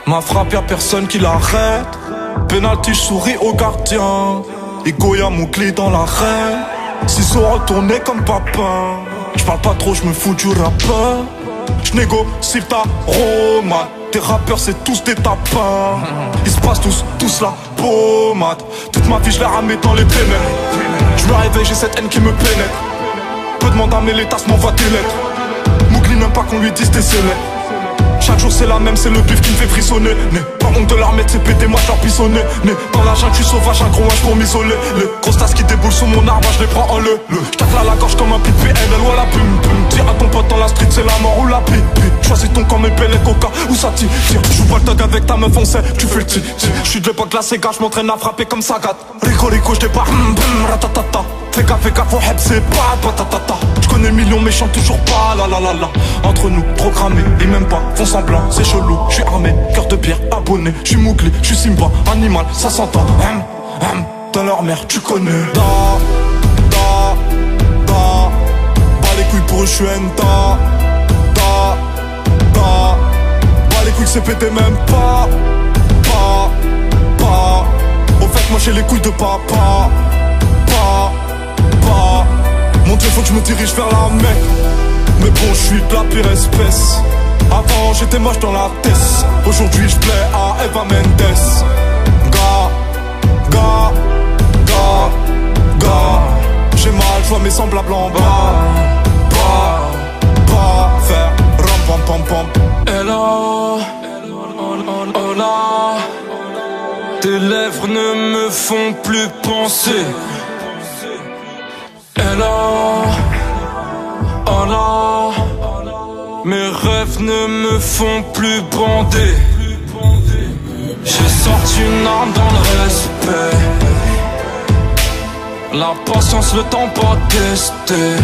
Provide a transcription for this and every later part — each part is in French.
Ma frappe y'a personne qui l'arrête. Penalty, je souris au gardien. Et Goya mon clé dans l'arène. Ciseaux retournés comme papin. J'parle pas trop, j'me fous du rappeur. J'négocie ta romade. Tes rappeurs c'est tous des tapins. Ils se passent tous la pommade. Toute ma vie je la ramène dans les ténèbres. Je me réveille, j'ai cette haine qui me pénètre. Peu demande à mes tasses, m'envoie des lettres. Mougli n'aime pas qu'on lui dise tes célèbres. Chaque jour c'est la même, c'est le bif qui me fait frissonner. Né, pas honte de leur mettre, c'est pété, moi je leur pissonner. Né, dans la jungle, je suis sauvage, un gros âge pour m'isoler. Les grosses tasses qui déboulent sur mon arbre, je les prends en le. J'tacle à la gorge comme un pipe PNL ou à la plume. Dis à ton pote dans la street, c'est la mort ou la pipe. Choisis ton camp, mes pelles, coca, ou ça tire. Joue pas le tag avec ta meuf, on sait, tu fais le tir. J'suis de l'époque, la Sega, j'm'entraîne à frapper comme Sagat. Rico, rico, j'débarque, ratatata. Fais gaffe, au heb, c'est pas patatata. J'connais le million, mais chante toujours pas, la la la la. Entre nous, programmé, et même pas, font semblant, c'est chelou. J'suis armé, cœur de pierre, abonné. J'suis Mougli, j'suis Simba, animal, ça s'entend. Dans leur mère, tu connais. Bas les couilles pour eux, j'suis Enta. Bas les couilles, c'est pété même pas. Au fait, moi j'ai les couilles de papa. Mon Dieu, faut que je me dirige vers la Mecque. Mais bon, je suis de la pire espèce. Avant, j'étais moche dans la tête. Aujourd'hui, je plais à Eva Mendes. J'ai mal, je vois mes semblables en bas. Faire ram pam pam pam. Hello, hola. Tes lèvres ne me font plus penser. Hello, hola. Mes rêves ne me font plus bander. J'ai sorti une arme dans le respect. La patience, le temps pas testé.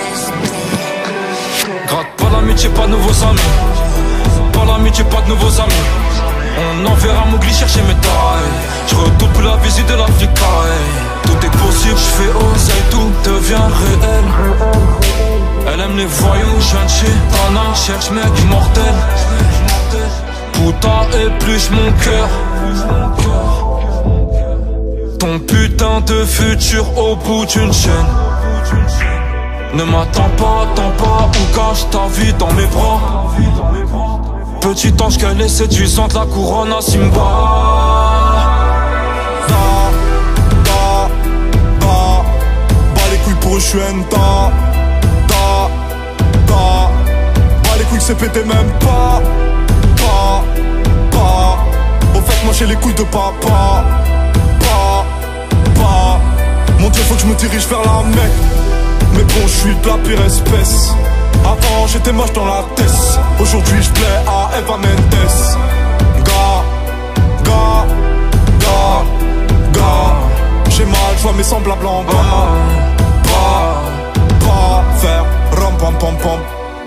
Gratte pas l'amitié, pas de nouveaux amis. Pas l'amitié, pas de nouveaux amis. On enverra Mougli chercher mes tailles. J'retourne plus la visite de l'Afrique. Tout est possible, j'fais oseille, tout devient réel. Elle aime les voyous, je viens de chez Tana. Cherche mec mortel. Putain épluche mon cœur. Ton putain de futur au bout d'une chaîne. Ne m'attends pas, ou cache ta vie dans mes bras. Petit ange qu'elle est séduisante, la couronne à Simba. Bas les couilles pour eux, j'suis Enta. Bas les couilles, c'est pété même pas. Au fait, moi j'ai les couilles de papa. Mon Dieu, faut que je me dirige vers la Mecque. Mais bon, je suis de la pire espèce. Avant, j'étais moche dans la tête. Aujourd'hui, je plais à Eva Mendes. J'ai mal, je vois mes semblables en bas. Faire ram pam pam pam.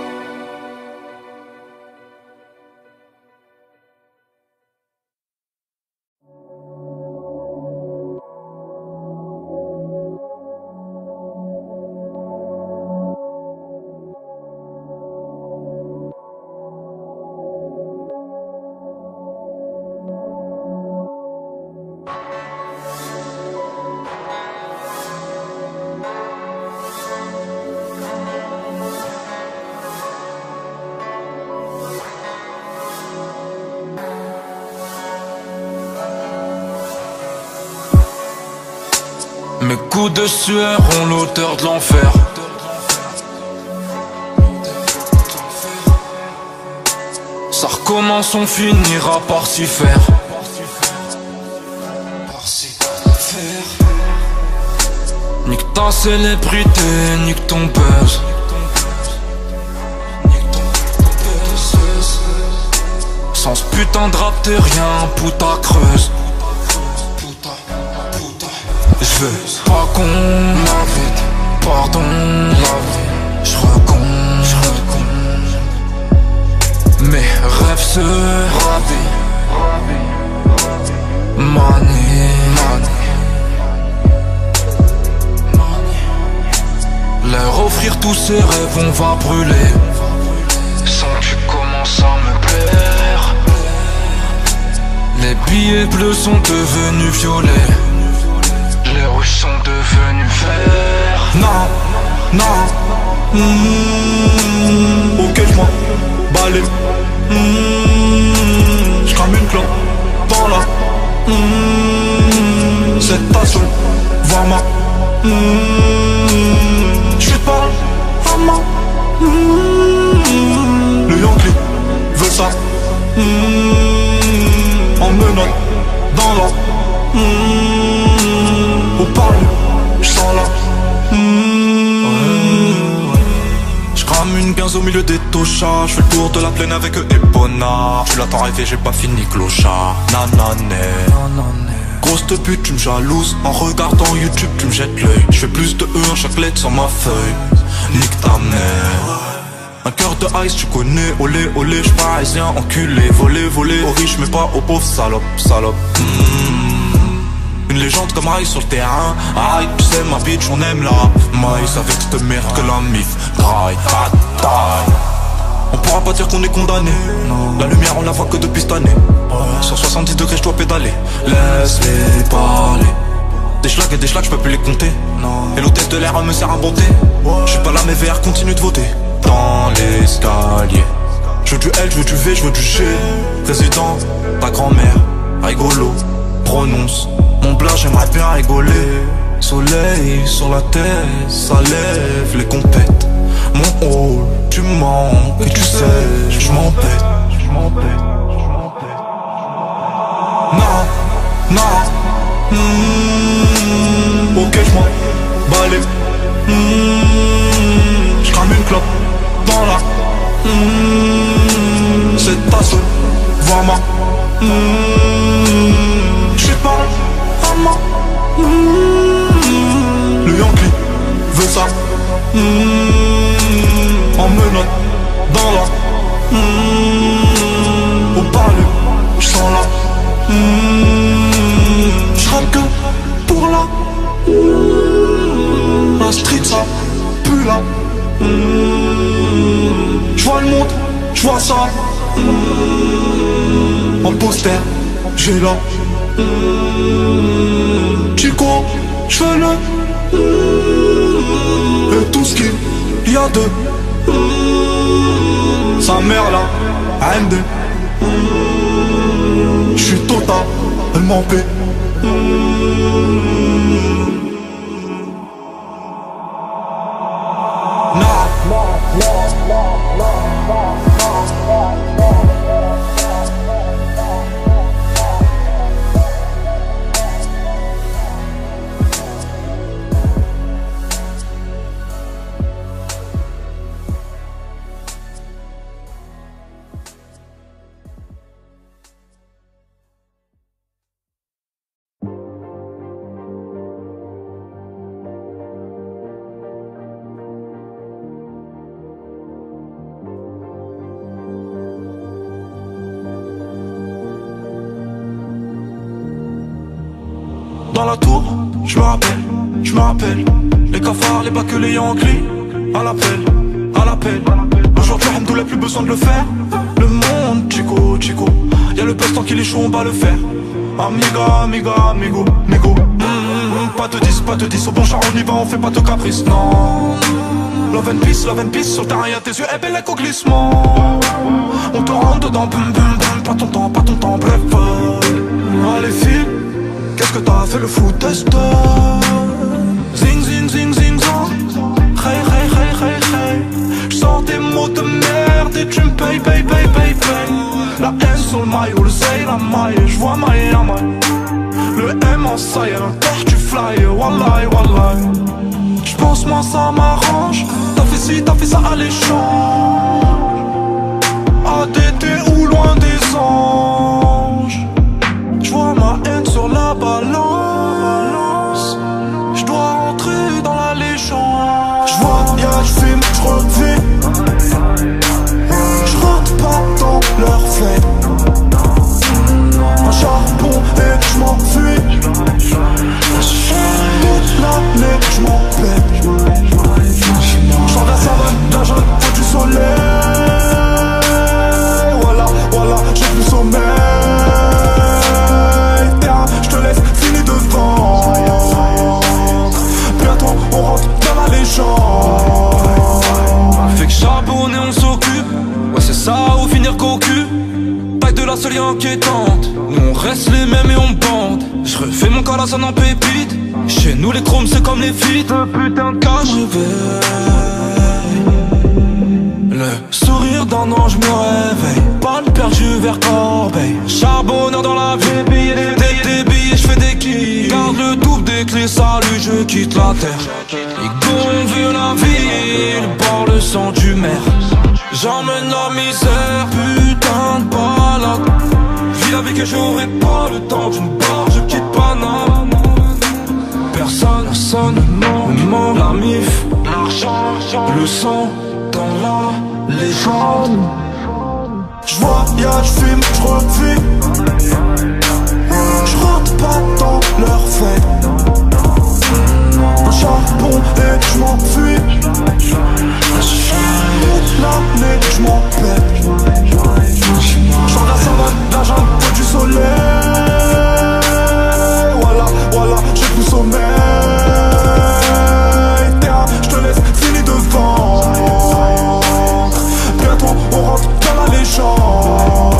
Mes coups de sueur ont l'odeur de l'enfer. Ça recommence, on finira par s'y faire. Nique ta célébrité, nique ton buzz. Sans ce putain de rap t'es rien, puta creuse. J'veux pas qu'on m'invite, pardon, j'recompte. Mes rêves se ravient. Money. Leur offrir tous ces rêves, on va brûler. Sans que tu commences à me plaire. billets bleus sont devenus violets. Les rouges sont devenus verts. Non, non. Ok, j'm'en balai. J'crame une clope dans la. C'est ta seule, voir ma. J'suis pas à ma. Le Yankee veut ça. En menotte dans la. Au parler, j'sens la. J'crame une 15 au milieu des tochards. J'fais le tour de la plaine avec Epona. Tu l'attends rêver, j'ai pas fini clochard. Nanané. Grosse de pute, tu me jalouses. En regardant YouTube, tu me jettes l'œil. J'fais plus de E en chaque lettre sur ma feuille. Nique ta mère. Un cœur de ice, tu connais. Olé, olé, j'suis parisien, enculé. Volé, volé, aux riches, mais pas aux pauvres, salope, salope. Une légende comme Rai sur le terrain. Aïe, tu sais ma bitch, on aime la maïs avec cette merde que la mif graille, taille. On pourra pas dire qu'on est condamné. La lumière on la voit que depuis cette année. Sur 70 degrés je dois pédaler. Laisse-les parler. Des schlags et des schlags, je peux plus les compter. Et l'hôtesse de l'air me sert à bonté. Je suis pas là mais VR continue de voter. Dans l'escalier. Je veux du L, je veux du V, je veux du G. Président, ta grand-mère, rigolo, prononce. Mon blanc j'aimerais bien rigoler. Soleil sur la tête, ça lève les compètes. Mon hall, tu manques et tu sais, je m'embête. Non, non. Ok, j'm'en balai. J'crame une clope dans la. C'est ta seule, vois ma. J'suis pas à ma. Le Yankee veut ça. En menotte dans la. Au parler, j'sens la. J'rappe que pour la. La street ça pue là. J'vois le monde, j'vois ça. En poster, j'ai là. Chico, j'fais-le. Et tout ce qu'il y a de. Sa mère là, AMD. J'suis total, elle m'en paie. Dans la tour, je me rappelle les cafards, les bacs, les Yankees. À l'appel, aujourd'hui Hamdoullah plus besoin de le faire. Le monde, chico, y'a le pestant qui est chaud, on va le faire. Amiga, amigo. Pas de 10, au bon char on y va, on fait pas de caprice, non. Love and peace, sur le terrain y'a tes yeux, eh ben l'écho glissement. On te rentre dedans, boum, pas ton temps, bref. Allez file. Qu'est-ce que t'as fait le fou tester? Zing, zang. Hey. J'sors des mots de merde et tu me payes. La haine sur le maillot, le zay, la maille. J'vois maille. Le M en saille, l'inter tu fly. Wallahi. J'pense moi ça m'arrange. T'as fait ci, t'as fait ça alléchant. ADT ou loin des anges. J'vois ma haine sur la balance. J'dois rentrer dans la légende. J'voyage, j'fume, j'revis. J'rentre pas dans leur fête. Un charbon et j'm'enfuis. Toute l'année j'm'en pète. J'sors de la savane, de la jungle, du soleil. au cul. Taille de la seule et inquiétante. Nous on reste les mêmes et on bande. Je refais mon calasan en pépite. Chez nous les chromes c'est comme les feats. Putain de cash. Le sourire d'un ange me réveille. Pas le perdu vers Corbeil. Charbonneur dans la vie. Des billets, je fais des kills. Garde le double des clés, salut, je quitte la terre. Ils gonflent la ville, par le sang du maire. J'emmène la misère, putain de balade. Vis la vie que j'aurai pas le temps d'une barre, je quitte Paname. Personne ne ment, la mif, l'argent, le sang dans la légende. J'voyage, j'fume, j'revis. J'rentre pas dans leur fête. Un charbon et j'm'enfuis. Toute l'année j'm'en pète. J'sors de la savane, la jungle du soleil. Voilà, j'ai plus sommeil. Terrain, j'te laisse fini devant. Bientôt on rentre dans la légende.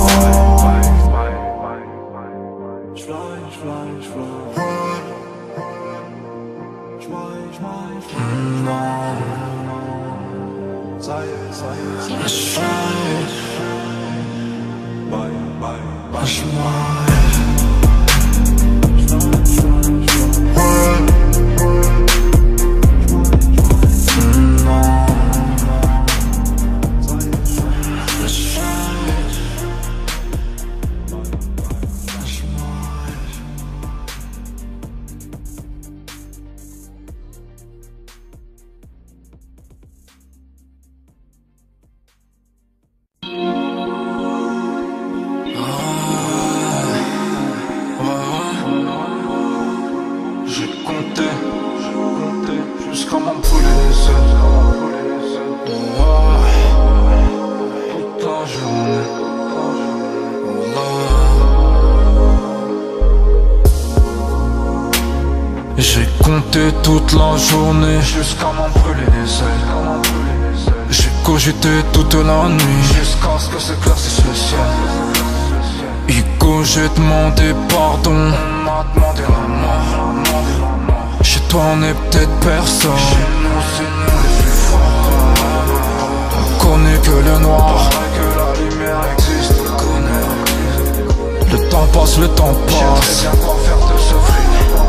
J'ai compté toute la journée jusqu'à m'en brûler les ailes. J'ai cogité toute la nuit jusqu'à ce que s'éclaircisse le ciel. Ico, j'ai demandé pardon, on m'a demandé la mort. Chez toi on est peut-être personne. Chez nous c'est nous les plus forts. On connaît que le noir, que la lumière existe. On connaît. Le temps passe, le temps passe. Je sais bien quoi faire de ce fric.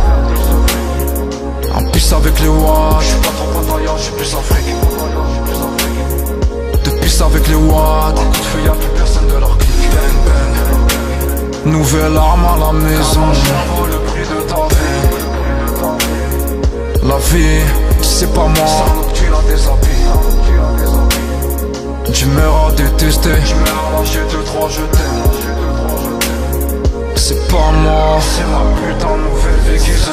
En plus avec les watts, j'suis pas trop bataillard, j'suis plus Afrique. Depuis avec les watts, un coup de feu y'a plus personne de leur clique. Bang bang. Nouvelle arme à la maison. Le prix de ta vie. La vie, c'est pas moi. Salope, tu l'as déshabillé. D'humeur à détester. J'ai 2-3, je t'aime. C'est pas moi. C'est ma putain nouvelle déguisée.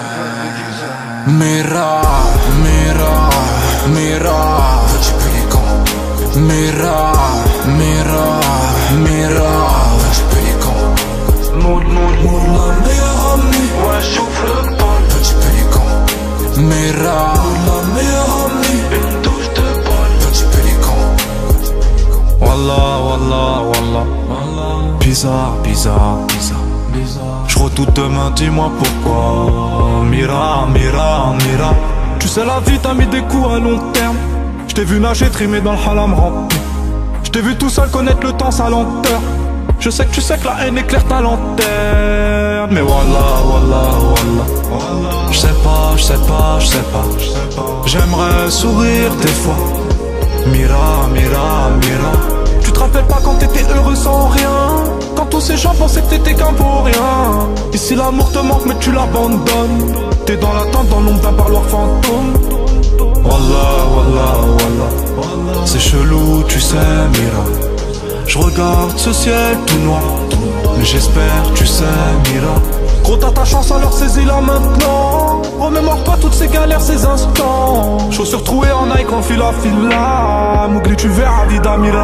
Mira, mira, mira, petit pélican. Mira, mira, mira, petit pélican. Mood, la meilleure amie. Ouais, chauffe le bol, petit pélican. Mira, la meilleure amie. Une touche de bol, petit pélican. Wallah. Bizarre. J'redoute demain, dis-moi pourquoi. Mira. Tu sais la vie t'a mis des coups à long terme. J't'ai vu nager, trimer dans le halam rampé. J't'ai vu tout seul connaître le temps, sa lenteur. Je sais que la haine éclaire ta lanterne. Mais wallah. J'sais pas. J'aimerais sourire des fois. Mira. Tu te rappelles pas quand t'étais heureux sans rien? Quand tous ces gens pensaient que t'étais qu'un pour rien. Ici l'amour te manque mais tu l'abandonnes. T'es dans l'attente, dans l'ombre d'un parloir fantôme. Wallah. C'est chelou, tu sais, Mira. Je regarde ce ciel tout noir, mais j'espère, tu sais, Mira. Gros t'as ta chance alors saisis-la maintenant. Remémore pas toutes ces galères, ces instants. Chaussures trouées en Nike en fila. Mougli tu verras vida, Mira.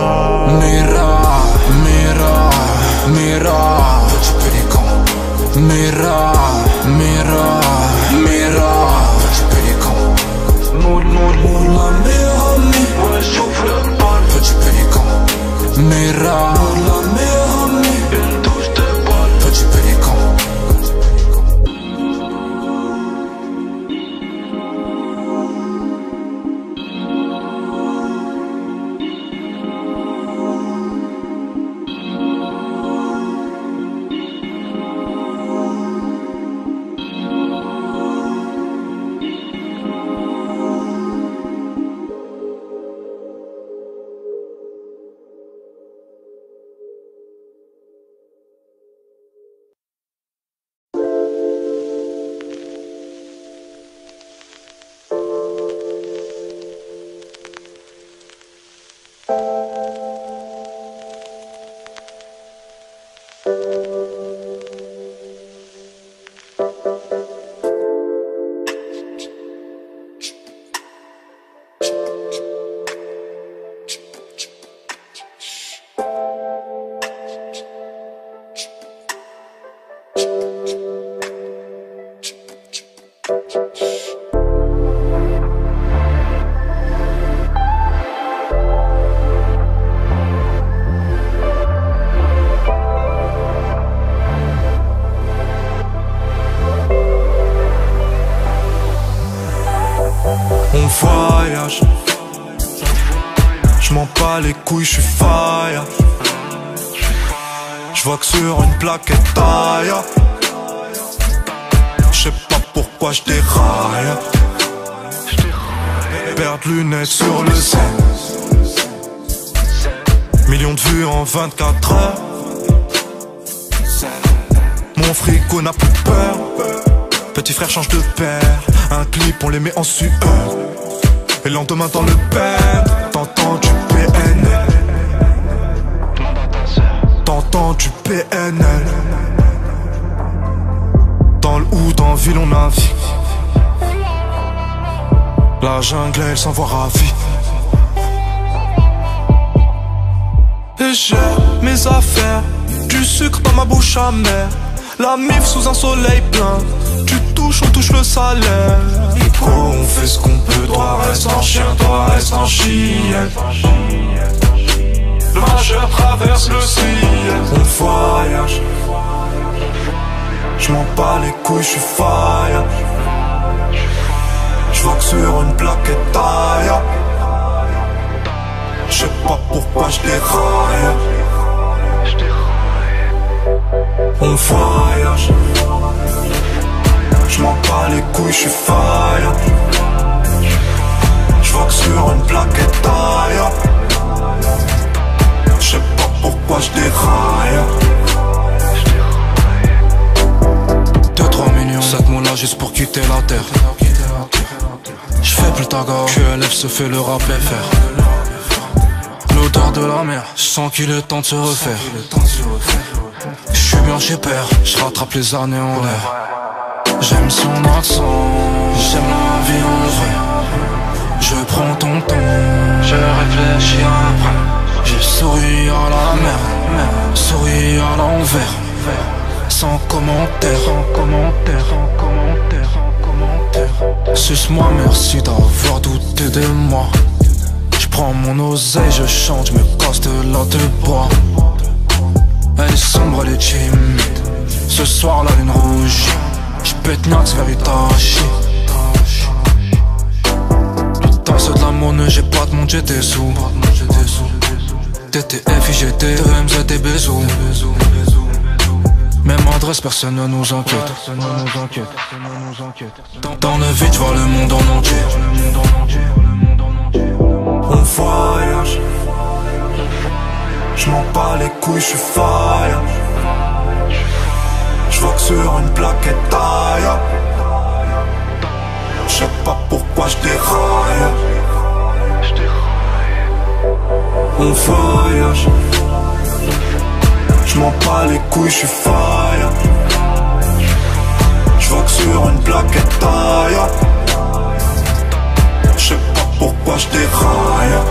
Mira, petit pélican. Mira, petit pélican. Mood, la meilleure amie. Ouais, chauffe le bal, petit pélican. Mira, la meilleure amie, une touche de balle, petit pélican. On voyage, je m'en bats les couilles, je suis fire. Je vois que sur une plaquette taille. Je sais pas pourquoi je déraille. Perdre lunettes sur le zen. Millions de vues en 24 heures. Mon frigo n'a plus peur. Petit frère change de père. Un clip on les met en sueur. Et le lendemain dans le père. T'entends du PNL. T'entends du PNL. Dans le hood, en ville on navigue. La jungle elle s'envoie ravie. Et j'ai mes affaires, du sucre dans ma bouche amère. La mif sous un soleil plein. Tu touches, on touche le salaire. Ico, on fait ce qu'on peut. Toi reste en chien, toi reste en chienne. Le majeur traverse le ciel. On voyage. Je m'en bats les couilles, je suis fire. Je vois que sur une plaquette taille. Je sais pas pourquoi je déraille. On voyage. Je m'en bats les couilles, je suis fire. Je vois que sur une plaquette taille. Je sais pas pourquoi je déraille. 2-3 millions, 7 mots là juste pour quitter la terre. Je fais plus ta gare, QLF se fait le rap FR. L'odeur de la mer, je sens qu'il est temps de se refaire. Je suis bien chez père, je rattrape les années en l'air. J'aime son accent, j'aime la vie en vrai. Je prends ton temps, je réfléchis après. J'ai souri à la mer, souri à l'envers. Sans commentaire, sans commentaire, sans commentaire, sans commentaire. Suce-moi, merci d'avoir douté de moi. Je prends mon oseille, je chante, je me casse de la de bois. Elle est sombre, elle est timide. Ce soir la lune rouge. J'pète Nax vers Itachi. Putain c'est de la monnaie, j'ai pas de monde, j'étais sous. TTF, IGT, MZ et Bézou. Même adresse, personne ne nous enquête. Dans le vide, j'vois le monde en entier. On voyage. Je m'en bats les couilles, je suis fire. Je vois que sur une plaquette taille. Je sais pas pourquoi je déraille. On voyage. Je m'en bats les couilles, je suis fire. Je vois que sur une plaquette taille. Je sais pas pourquoi je déraille.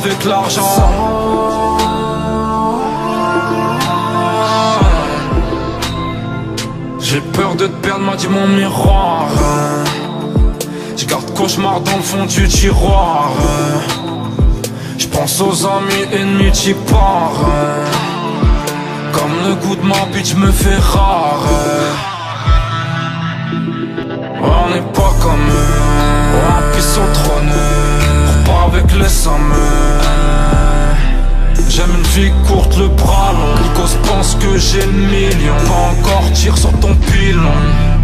avec l'argent. J'ai peur de te perdre, m'a dit mon miroir. Je garde cauchemar dans le fond du tiroir. Je pense aux amis ennemis, t'y pars. Comme le goût de ma bitch me fait rare. On n'est pas comme eux, on pisse au trône. Repars avec les sommes. J'aime une vie courte, le bras long. Nikos pense que j'ai le million. Pas encore, tire sur ton pilon.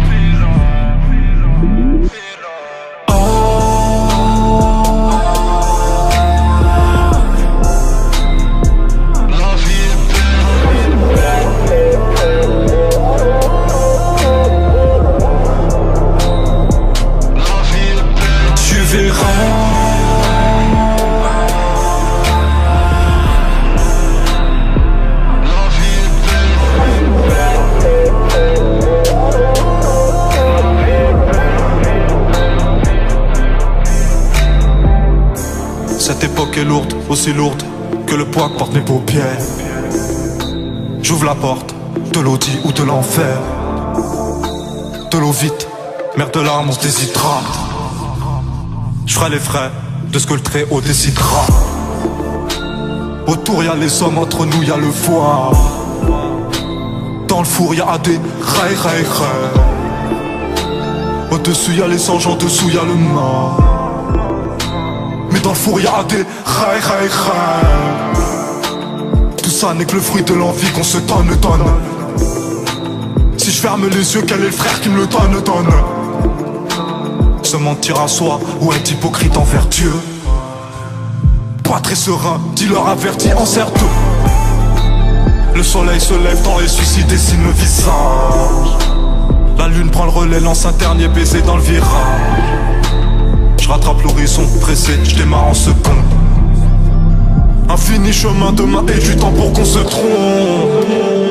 Cette époque est lourde, aussi lourde que le poids que portent mes paupières. J'ouvre la porte de l'audit ou de l'enfer. De l'eau vite, mer de larmes, on se déshydrate. Je ferai les frais de ce que le très haut décidera. Autour y'a les hommes, entre nous y'a le foie. Dans le four y'a des ray ray ray. Au-dessus y'a les anges, en dessous y'a le mort. Mais dans le four y'a des ray ray ray. Tout ça n'est que le fruit de l'envie qu'on se donne. Si je ferme les yeux, quel est le frère qui me le donne? Se mentir à soi ou être hypocrite envers Dieu. Pas très serein, dis-leur averti, enserre-toi. Le soleil se lève dans les suicides, dessine le visage. La lune prend le relais, lance un dernier baiser dans le virage. Je rattrape l'horizon, pressé, je démarre en seconde. Infini chemin demain et du temps pour qu'on se trompe.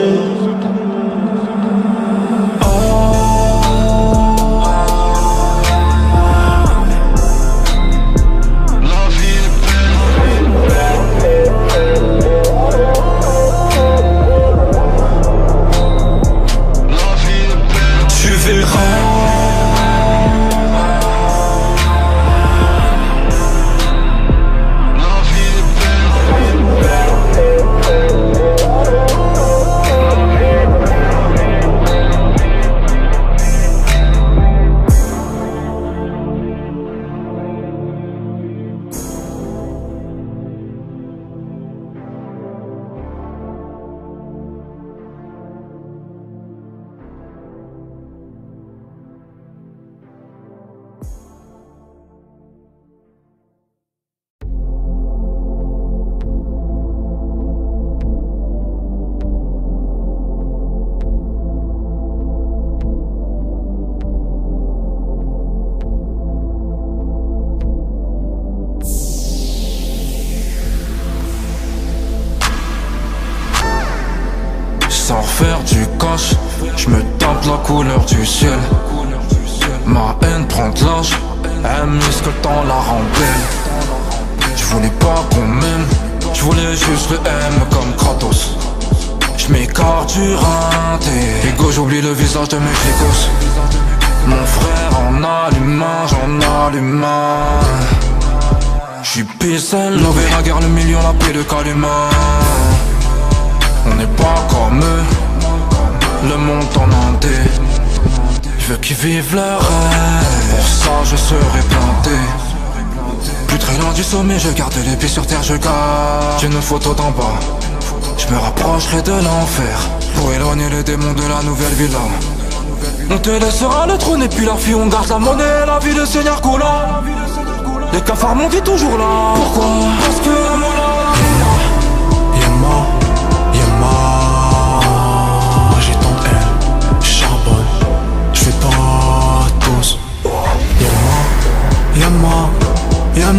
Sans faire du cash, je me tape la couleur du ciel. Ma haine prend de l'âge, elle mise que le temps la rend belle. Je voulais pas qu'on m'aime, je voulais juste le M comme Kratos. Je m'écarte du rinté, Ego j'oublie le visage de mes flicos. Mon frère en allume un, j'en allume un. J'suis pissel, lové la guerre, le million, la paix, le calumin. On n'est pas comme eux, le monde en indé. Je veux qu'ils vivent leur rêve, pour ça je serai planté. Plus très loin du sommet, je garde les pieds sur terre, je garde une photo d'en bas. Je me rapprocherai de l'enfer, pour éloigner les démons de la nouvelle villa. On te laissera le trône et puis la fille, on garde la monnaie, la vie de Seigneur Koula. Les cafards m'ont dit toujours là. Pourquoi? Parce que la moula. J'ai tant de haine, charbonne, j'fais pas tous. Y'a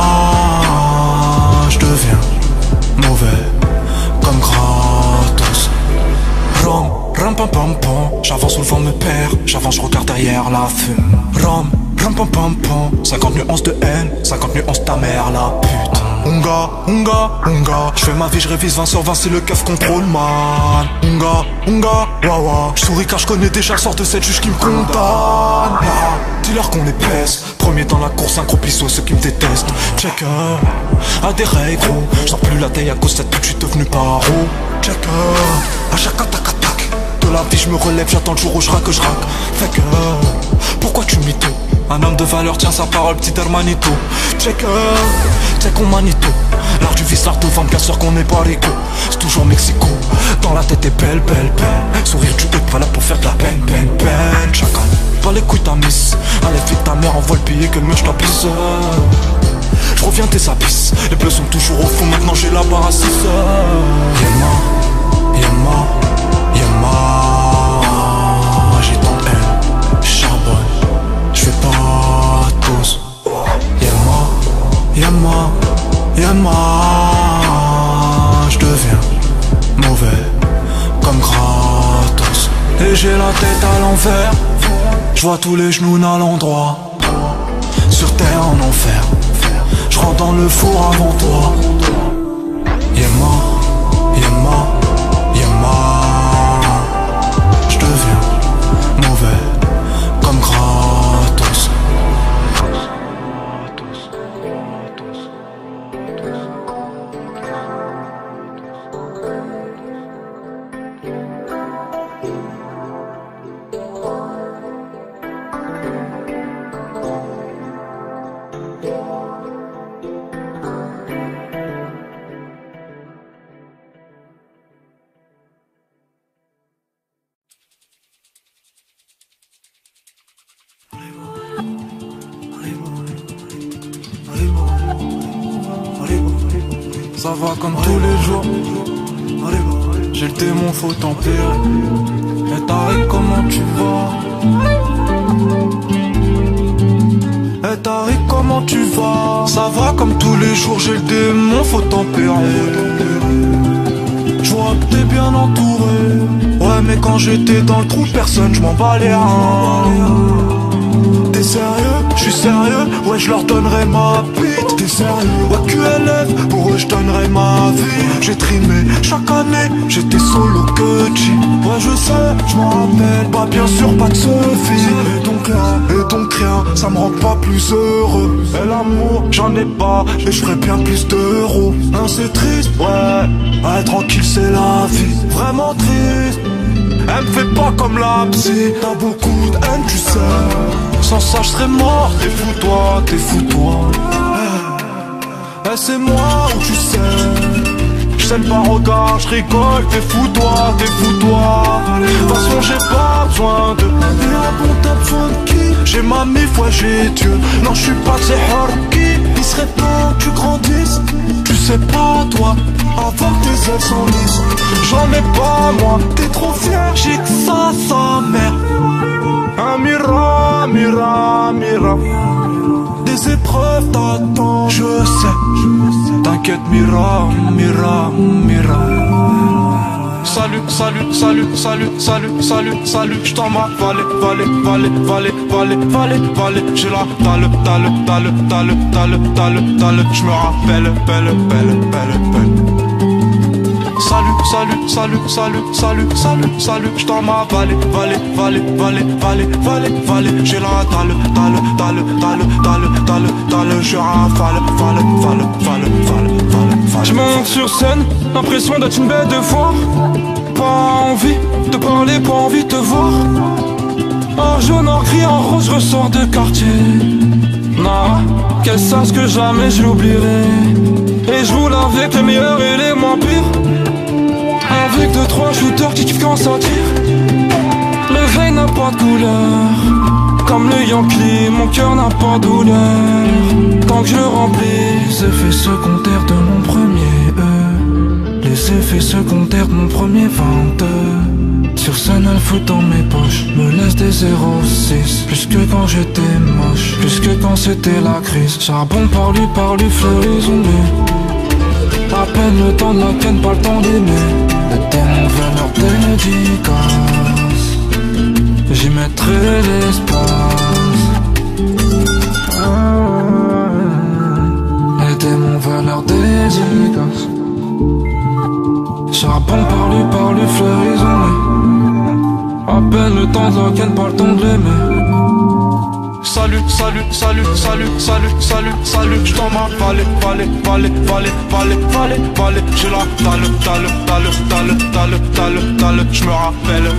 moi, j'deviens mauvais comme Kratos. Ram pam pam pam, j'avance où le vent me perd, j'avance, je regarde derrière la fume. Ram pam pam pam, 50 nuances de haine, 50 nuances ta mère la pute. Unga, unga, unga. J'fais ma vie, j'révise 20 sur 20, c'est le keuf contrôle man. Unga, unga, wawa. J'souris car j'connais déjà le sort de cette juge qui me condamne. Dis-leur qu'on les pèse. Premier dans la course, un gros pissou, ceux qui me détestent. Checker, à des règles gros. J'sors plus la taille à cause de cette pute, j'suis devenu paro. Checker, à chaque attaque de la vie, j'me relève, j'attends le jour où j'raque, Fait que, pourquoi tu mytho? Un homme de valeur tient sa parole, petit hermanito. Check on manito. L'art du vice, l'art de vendre, bien sûr qu'on est pas rico. C'est toujours Mexico. Dans la tête est belle, belle, belle. Sourire du haut, pas là pour faire de la peine, peine, peine. Chacal, pas les couilles ta miss. Allez vite ta mère, envoie le billet que le mur j't'apisse. J'reviens tes abysses. Les bleus sont toujours au fond, maintenant j'ai la barre à 6 heures. Yama, j'ai tant de haine, charbonne. J'fais pas tous. Yama, j'deviens mauvais comme gratos. Et j'ai la tête à l'envers. J'vois tous les genoux à l'endroit. Sur terre en enfer. J'rentre dans le four avant toi. Yama. J'deviens mauvais comme gratos. Ça va comme tous les jours. J'ai le démon, faut tempérer. Et Tariq, comment tu vas? Et Tariq, comment tu vas? Ça va comme tous les jours. J'ai le démon, faut tempérer. J'vois que t'es bien entouré. Ouais mais quand j'étais dans le trou, personne, j'm'en bats les reins. T'es sérieux? J'suis sérieux? Ouais j'leur donnerai ma bite. T'es sérieux? Ouais QLF, pour eux j'donnerai ma vie. J'ai trimé chaque année, j'étais solo que G. Ouais je sais, j'm'en rappelle, bah bien sûr pas de ce fil. Et donc rien, ça me rend pas plus heureux. Et l'amour, j'en ai pas, et j'ferais bien plus d'euros. Hein c'est triste, ouais tranquille c'est la vie. Vraiment triste. Elle me fait pas comme la psy. T'as beaucoup de haine tu sais. Sans ça je serais mort. T'es fou-toi. C'est moi où tu sais. J'sais pas regard, j'rigole. T'es fou-toi. De toute façon j'ai pas besoin de. Et à bon t'as besoin de qui? J'ai ma mif, ouais j'ai Dieu. Non j'suis pas de ces harkis. Il serait temps que tu grandisses. Tu sais pas toi, avant que tes ailes s'enlisent. J'en ai pas moi, t'es trop fier. J'ai que ça sa mère. Un mira. Des épreuves t'attendent, je sais. T'inquiète mira. Salut, j't'en bats, valet. J'ai la dalle, j'me rappelle, belle. Salut, j't'en bats, valet. J'ai la dalle, je rafale, Je monte sur scène, l'impression d'être une bête de foire. Pas envie de parler, pas envie de te voir. En jaune, en gris, en rose, je ressors de quartier. Non, qu'elle sache que jamais je l'oublierai. Et je roule avec les meilleurs et les moins pires. Avec 2-3 shooters qui kiffent quand ça tire. Le veille n'a pas de couleur. Comme le Yankee, mon cœur n'a pas de douleur. Tant que je le remplis, les effets secondaires de mon premier les effets secondaires de mon premier 22. Sur scène, elle fout dans mes poches, me laisse des 0,6. Plus que quand j'étais moche, plus que quand c'était la crise. Charbon par lui, floraison lui. À peine le temps de la canne, pas le temps d'aimer. Le démon veut leur dédicace. J'y mettrai l'espace. Les démons veulent leur l'air dédicace. Sur un bon parlu, fleurisonné. À peine le temps de la ken, pas le temps de l'aimer. Salut, salut, salut, salut, salut, salut, salut. J't'en m'en valé, j'ai la dalle. J'me rappelle,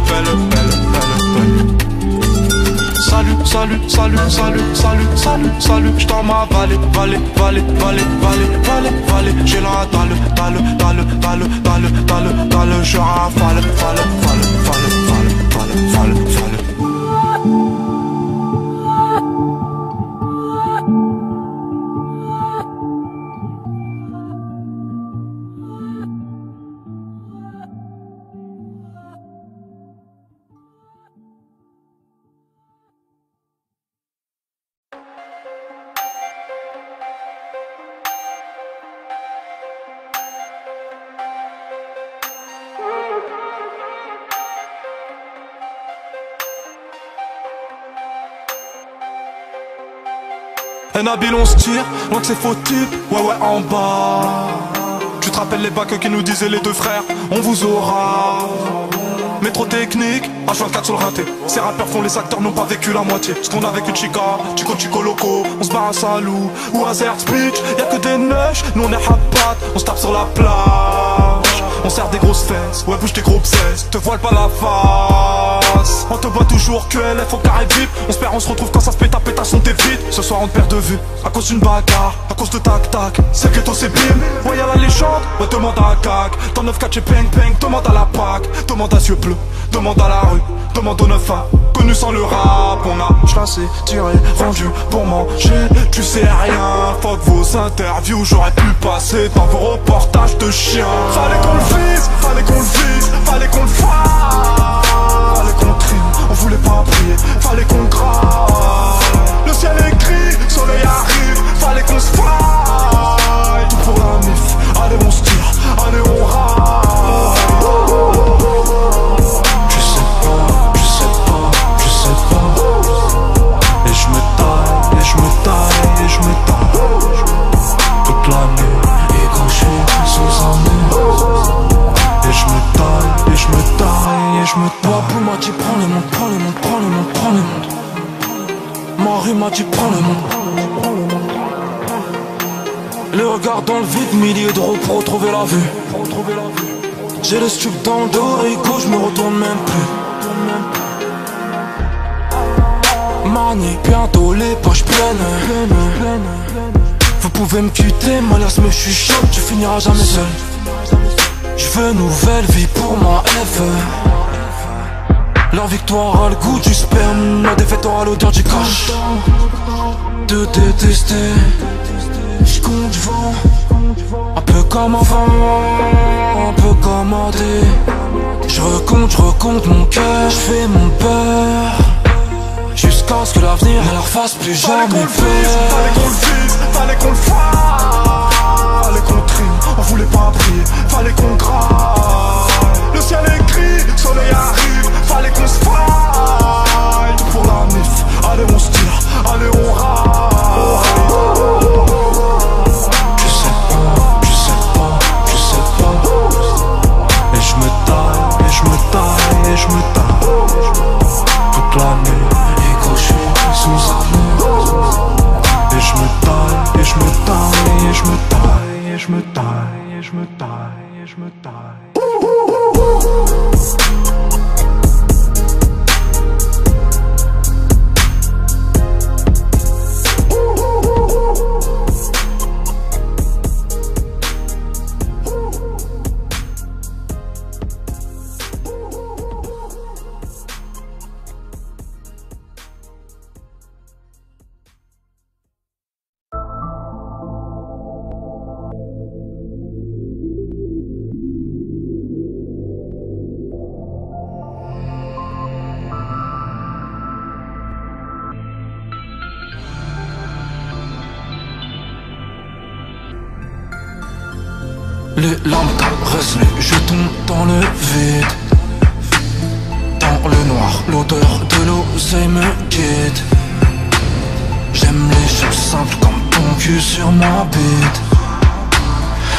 Salut, salut, salut, salut, salut, salut, salut. J't'en m'en valé, j'ai la dalle. Je rafale, Nabil on se tire, loin que c'est faux type, ouais en bas. Tu te rappelles les bacs qui nous disaient les deux frères, on vous aura. Métro technique, H24 sur le rinté. Ces rappeurs font les acteurs, n'ont pas vécu la moitié. Ce qu'on a vécu de Chica, Chico Loco. On se barre à Salou ou à Zertz Beach. Y'a que des neiges, nous on est rapat. On se tape sur la plage. On serre des grosses fesses, ouais bouge tes gros cesses. Te voile pas la face. On te voit toujours QLF au carré vip. On se perd, on se retrouve quand ça se pète à pétasson t'es vite. Ce soir on te perd de vue, à cause d'une bagarre, à cause de tac-tac. C'est que toi c'est bim, ouais y'a la légende. Ouais demande à CAC, dans 9-4 chez Peng Peng. Demande à la PAC, demande à Yeux Bleus. Demande à la rue, demande au 9A. Connu sans le rap, on a chassé, tiré, vendu pour manger. Tu sais rien, fuck vos interviews. J'aurais pu passer dans vos reportages de chiens. Fallait qu'on le vise, fallait qu'on le vise, fallait qu'on le fasse. Fallait qu'on trime, on voulait pas prier, fallait qu'on le grave. Le ciel est gris, soleil arrive, fallait qu'on se faille. Tout pour la mif, allez on se tire, allez on râle. Toute la nuit, et quand je suis sous un mur. Et je me taille, et je me taille, et je me taille. Pour m'a dit prends le monde, prends le monde, prends le monde, prends le monde. Ma rue m'a dit prends le monde. Les regards dans le vide, milliers d'euros pour retrouver la vue. J'ai le stup dans le dos, Rico, je me retourne même plus. Mani, bientôt les poches pleines. Vous pouvez me quitter, Malias me chuchote, tu finiras jamais seul. Je veux nouvelle vie pour ma F. La victoire a le goût du sperme, la défaite aura l'odeur du cash. De détester, j'compte vent. Un peu comme avant, un peu comme AD. Je recompte mon cœur, j'fais mon peur. Jusqu'à ce que l'avenir ne leur fasse plus jamais peur. Fallait qu'on le vise, fallait qu'on le fasse. Fallait qu'on trime, on voulait pas prier, fallait qu'on grave. Le ciel est gris, soleil arrive, fallait qu'on se faille. Tout pour la mif, allez on se tire, allez on râle. Tu sais pas. Et je me taille, et je me taille, et je me taille. Toute la nuit, sous un mur. Et je me taille, et je me taille, et je me taille, et je me taille, et je me taille, et je me taille. Les lampes caressent les jetons dans le vide. Dans le noir, l'odeur de l'oseille me guide. J'aime les choses simples comme ton cul sur ma bite.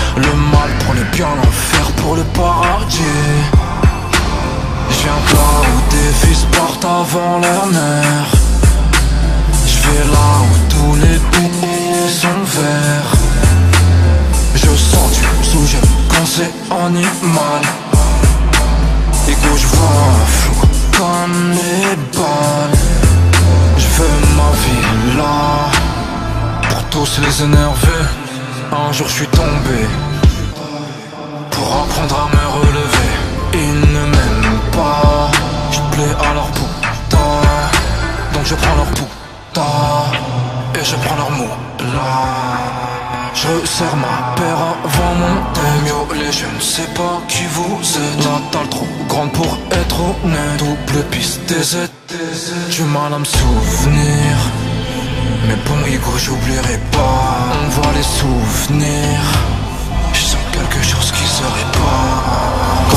Le mal pour le bien, l'enfer pour le paradis. Je viens de là où des fils partent avant leur mère. Je vais là où tous les pays sont verts. Je sens du sous-gel quand c'est animal. Égo, je vois flou comme les balles. Je veux ma vie là, pour tous les énervés. Un jour je suis tombé, pour apprendre à me relever. Ils ne m'aiment pas, je plais à leur putain. Donc je prends leur putain, et je prends leur mot là. Je serre ma paire avant mon miauler. Je ne sais pas qui vous êtes. La dalle trop grande pour être honnête. Double piste DZ, du mal à me souvenir. Mais bon Hugo, j'oublierai pas. On voit les souvenirs. Je sens quelque chose qui se répand.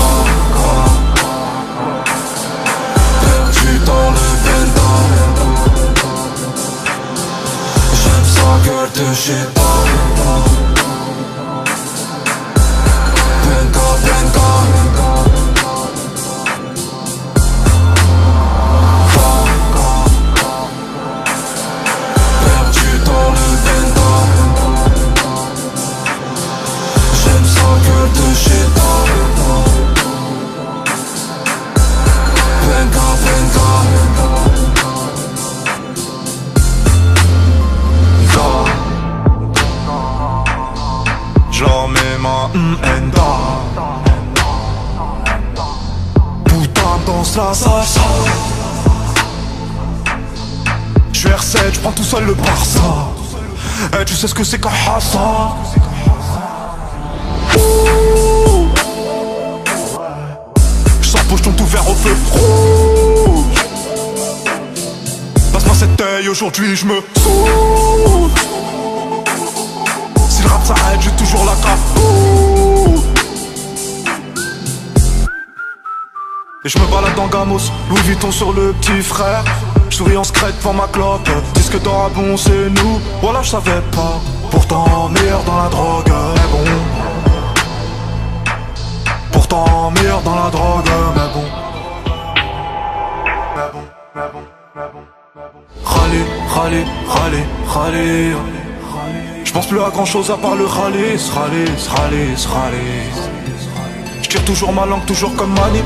Perdu dans le bendant. J'aime sa gueule de chétan. Benga, benga. Perdu dans le bendant. J'aime sa gueule de chétan. Benga, benga. J'leur mets ma enda. Putain danse la salsa. J'suis R7, j'prends tout seul le Barça. Eh, tu sais ce que c'est qu'un Hassan. J'sors pocheton tout vert au feu rouge. Passe-moi cette taille, aujourd'hui j'me saoule. Si le rap s'arrête, j'ai toujours la capoute. Et je me balade en gamos, Louis Vuitton sur le petit frère. Je souris en secret devant ma clope. Disque d'or à bon, c'est nous. Voilà, je savais pas. Pourtant meilleur dans la drogue, mais bon. Pourtant meilleur dans la drogue, mais bon. Mais bon, mais bon, mais bon, mais bon. Rallye, rallye, rallye, rallye. J'pense plus à grand chose à part le rallye, rallye. J'tire toujours ma langue, toujours comme Mani.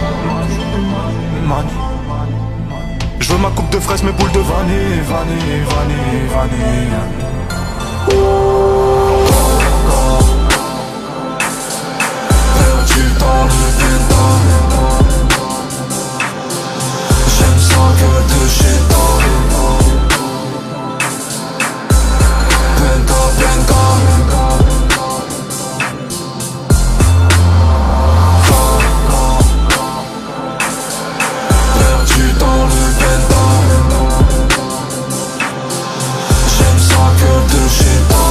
J'veux ma coupe de fraises, mes boules de vanille. Perdu dans le bendant. J'aime sa gueule de chétan. Benga, benga. Perdu dans le bendant. J'aime sa gueule de chétan.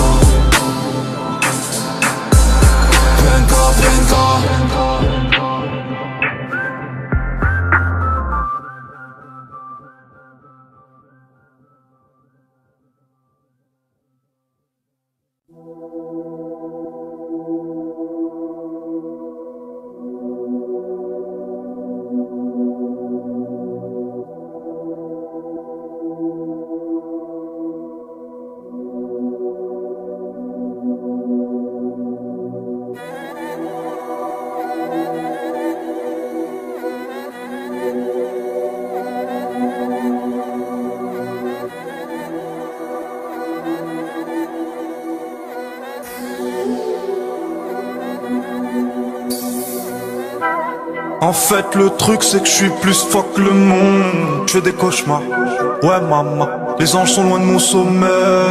Benga, benga. En fait le truc c'est que je suis plus fort que le monde. Je fais des cauchemars, ouais maman. Les anges sont loin de mon sommeil.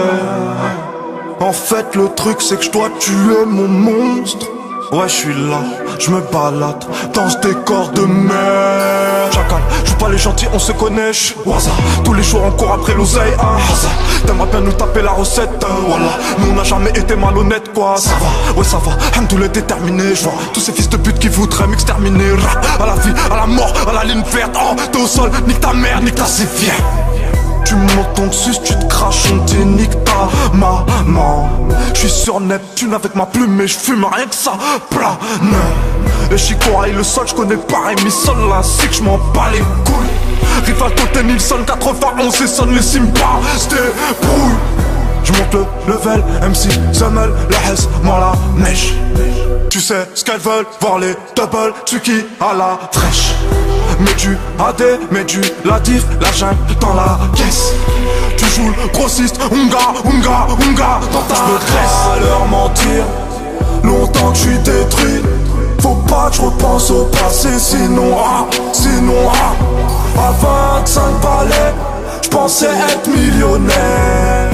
En fait le truc c'est que je dois tuer mon monstre. Ouais je suis là, je me balade dans ce décor de mer. Chacal, je suis pas les gentils, on se connaît, je suis Waza. Tous les jours on court après l'oseille, t'aimerais bien nous taper la recette, voilà. Nous on n'a jamais été malhonnête quoi. Ça va, ouais ça va, tout est déterminé. Je vois tous ces fils de pute qui voudraient m'exterminer. À la vie, à la mort, à la ligne verte. Oh, t'es au sol, nique ta mère, nique ta c'est fier. Tu montes ton dessus, tu te craches, on te nique ta maman. J'suis sur Neptune avec ma plume et j'fume rien que ça plane. Et Chico aille le sol, j'connais pareil, mais sol la sick, j'm'en bats les couilles. Rival côté Nilsson, 91 et sonne les Simba, c'était brouille. J'monte le level, MC, Zamel, la Hesse, moi la mèche. Tu sais ce qu'elles veulent, voir les double, tu qui à la fraîche. Mets du AD, mets du Latif, la jungle dans la caisse. Tu joues le grossiste, unga, dans ta graisse. À leur mentir, longtemps que je suis détruit. Faut pas que je repense au passé, sinon à 25 balais, je pensais être millionnaire.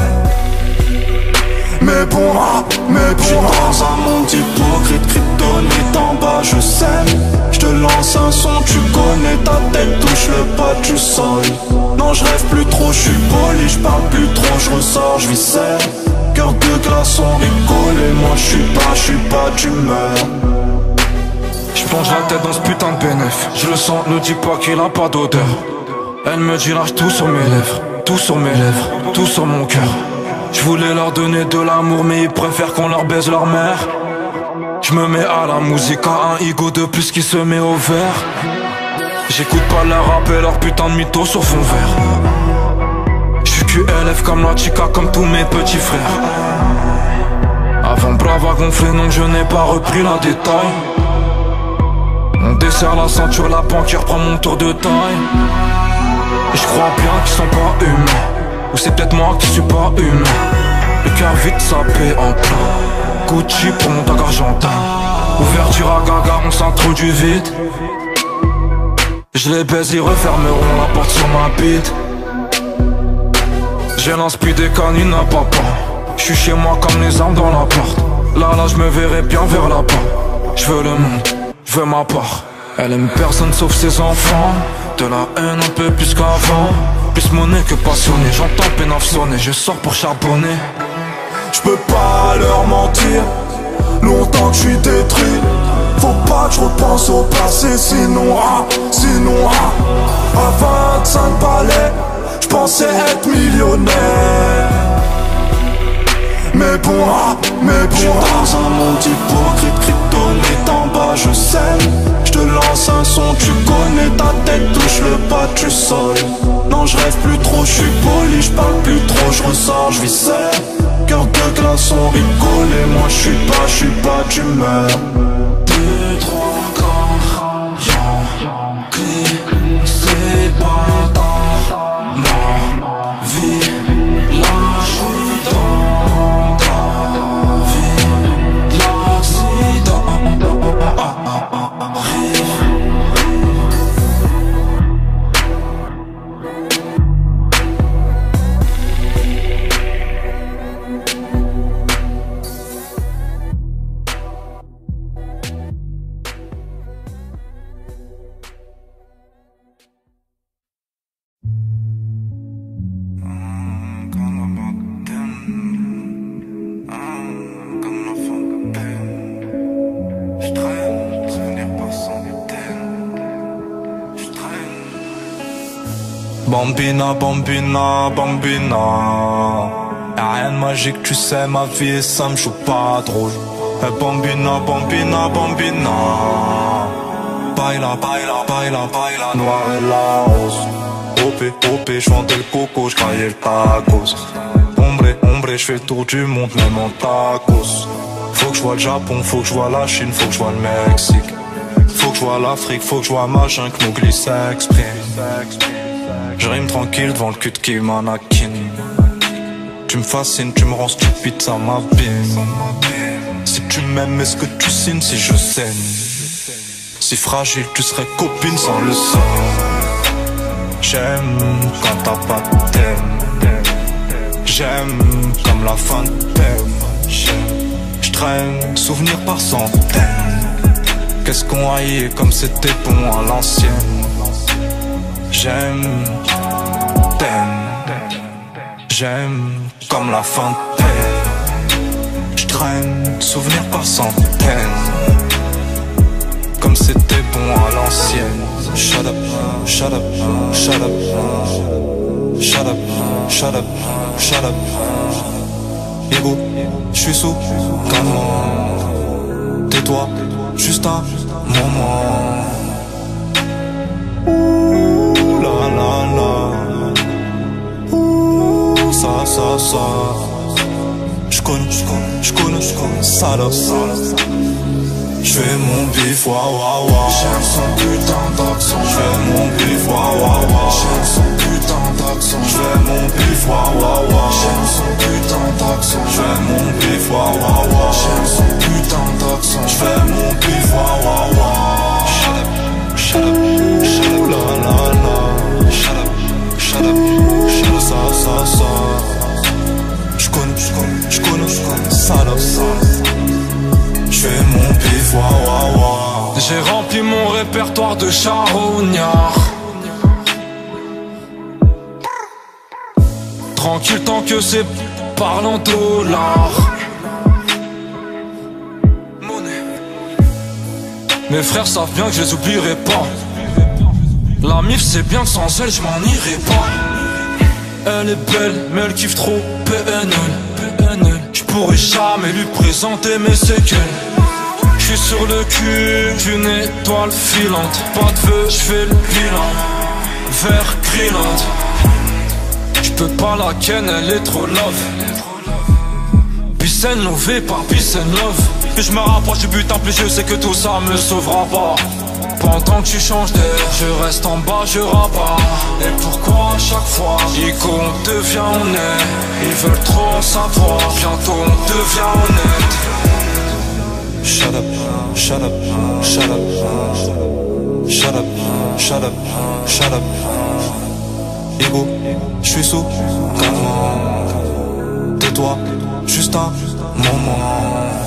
Mais bon, j'suis dans un monde hypocrite, kryptonite en bas, je sème. J'te lance un son, tu connais ta tête, touche le pas, tu sonnes. Non, je rêve plus trop, je suis poli, je parle plus trop, je ressors, je vis seul. Cœur de glaçon, rigolé, moi je suis pas d'humeur. J'plonge la tête dans ce putain de bénéf. Je le sens, ne dis pas qu'il a pas d'odeur. Elle me dit lâche tout sur mes lèvres, tout sur mes lèvres, tout sur mon cœur. Je voulais leur donner de l'amour mais ils préfèrent qu'on leur baise leur mère. Je me mets à la musique, à un ego de plus qui se met au vert. J'écoute pas leur rap et leur putain de mytho sur fond vert. J'suis QLF comme la chica, comme tous mes petits frères. Avant Brava gonflé, non je n'ai pas repris la détail. On desserre la ceinture, la banquière prend mon tour de taille. Et je crois bien qu'ils sont pas humains. Ou c'est peut-être moi qui suis pas humain. Le cœur vite sapé en plein. Gucci pour mon tag argentin. Ouverture à gaga, on s'introduit vite. Je les baise, ils refermeront la porte sur ma bite. J'ai l'inspi des canines à papa. J'suis chez moi comme les armes dans la porte. Là je me verrai bien vers là-bas. J'veux le monde, j'veux ma part. Elle aime personne sauf ses enfants. De la haine un peu plus qu'avant. Plus monnaie que passionné, j'entends pénaf sonner. Je sors pour charbonner. J'peux pas leur mentir, longtemps que je suis détruit. Faut pas que je repense au passé, sinon à 25 balais, j'pensais être millionnaire. Mais bon, j'suis dans un monde hypocrite, kryptonite en bas, je sème. J'te lance un son, tu connais ta tête, touche le pas, tu sonnes. Non, je rêve plus trop, je suis poli, je parle plus trop, je ressors, je vis seul. Cœur de glaçon, rigolé, moi je suis pas d'humeur. 2, 3, 4, j'en c'est pas dans ma vie. Là, je suis dans ta vie. L'accident arrive. Bambina, bambina, bambina. Y'a rien de magique, tu sais, ma vie et ça me joue pas trop. Bambina, bambina, bambina. Baila, baila, baila, baila, noir et la rose. Opé, j'vendais le coco, j'caillais le tacos. Ombre, j'fais le tour du monde, même en tacos. Faut que j'voie le Japon, faut que j'voie la Chine, faut que j'voie le Mexique. Faut que j'voie l'Afrique, faut que j'voie machin, que Mowgli s'exprime. Je rime tranquille devant le cul de Kim Anakin. Tu me fascines, tu me rends stupide, ça m'abîme. Si tu m'aimes, est-ce que tu signes si je saigne? Si fragile, tu serais copine sans le sang. J'aime quand t'as pas de thème. J'aime comme la fin de thème. J'traîne, souvenirs par centaines. Qu'est-ce qu'on haït comme c'était bon à l'ancienne. J'aime, j'aime comme la fontaine. J'traîne, souvenirs par centaines. Comme c'était bon à l'ancienne. Shut up, shut up, shut up, shut shut up, shut up, shut up. Ego, j'suis sous calmant. Tais-toi, juste un moment. Ouh la la la. Ouh ça. J'connais, salope. J'fais mon bif, wa wa wa. J'aime son putain d'accent. J'fais mon bif, wa wa wa. J'aime son putain d'accent. J'fais mon bif, wa wa wa. J'aime son putain d'accent. J'fais mon bif, wa wa wa. J'aime son putain d'accent. J'fais mon bif, wa wa wa. Shut up, la la la. Shut up, ça. J'connais, salope. J'fais mon bif, wa wa wa. J'ai rempli mon répertoire de charognards. Tranquille tant que c'est parlant dollars. Mes frères savent bien que je les oublierai pas. La mif c'est bien que sans elle je m'en irai pas. Elle est belle mais elle kiffe trop PNL. J'pourrais jamais lui présenter mes séquelles. J'suis sur le cul d'une étoile filante. Pas de vœux, j'fais le bilan. Vert Greenland. J'peux pas la ken, elle est trop love. Peace and love par peace and love. Et je me rapproche du but, en plus je sais que tout ça me sauvera pas. Pendant que tu changes d'air, je reste en bas, je rabats. Et pourquoi à chaque fois, Ico on devient honnête. Ils veulent trop en savoir, bientôt on devient honnête. Shut up, shut up, shut up. Shut up, shut up, shut up. Ego, j'suis sous calmant. Tais-toi, juste un moment.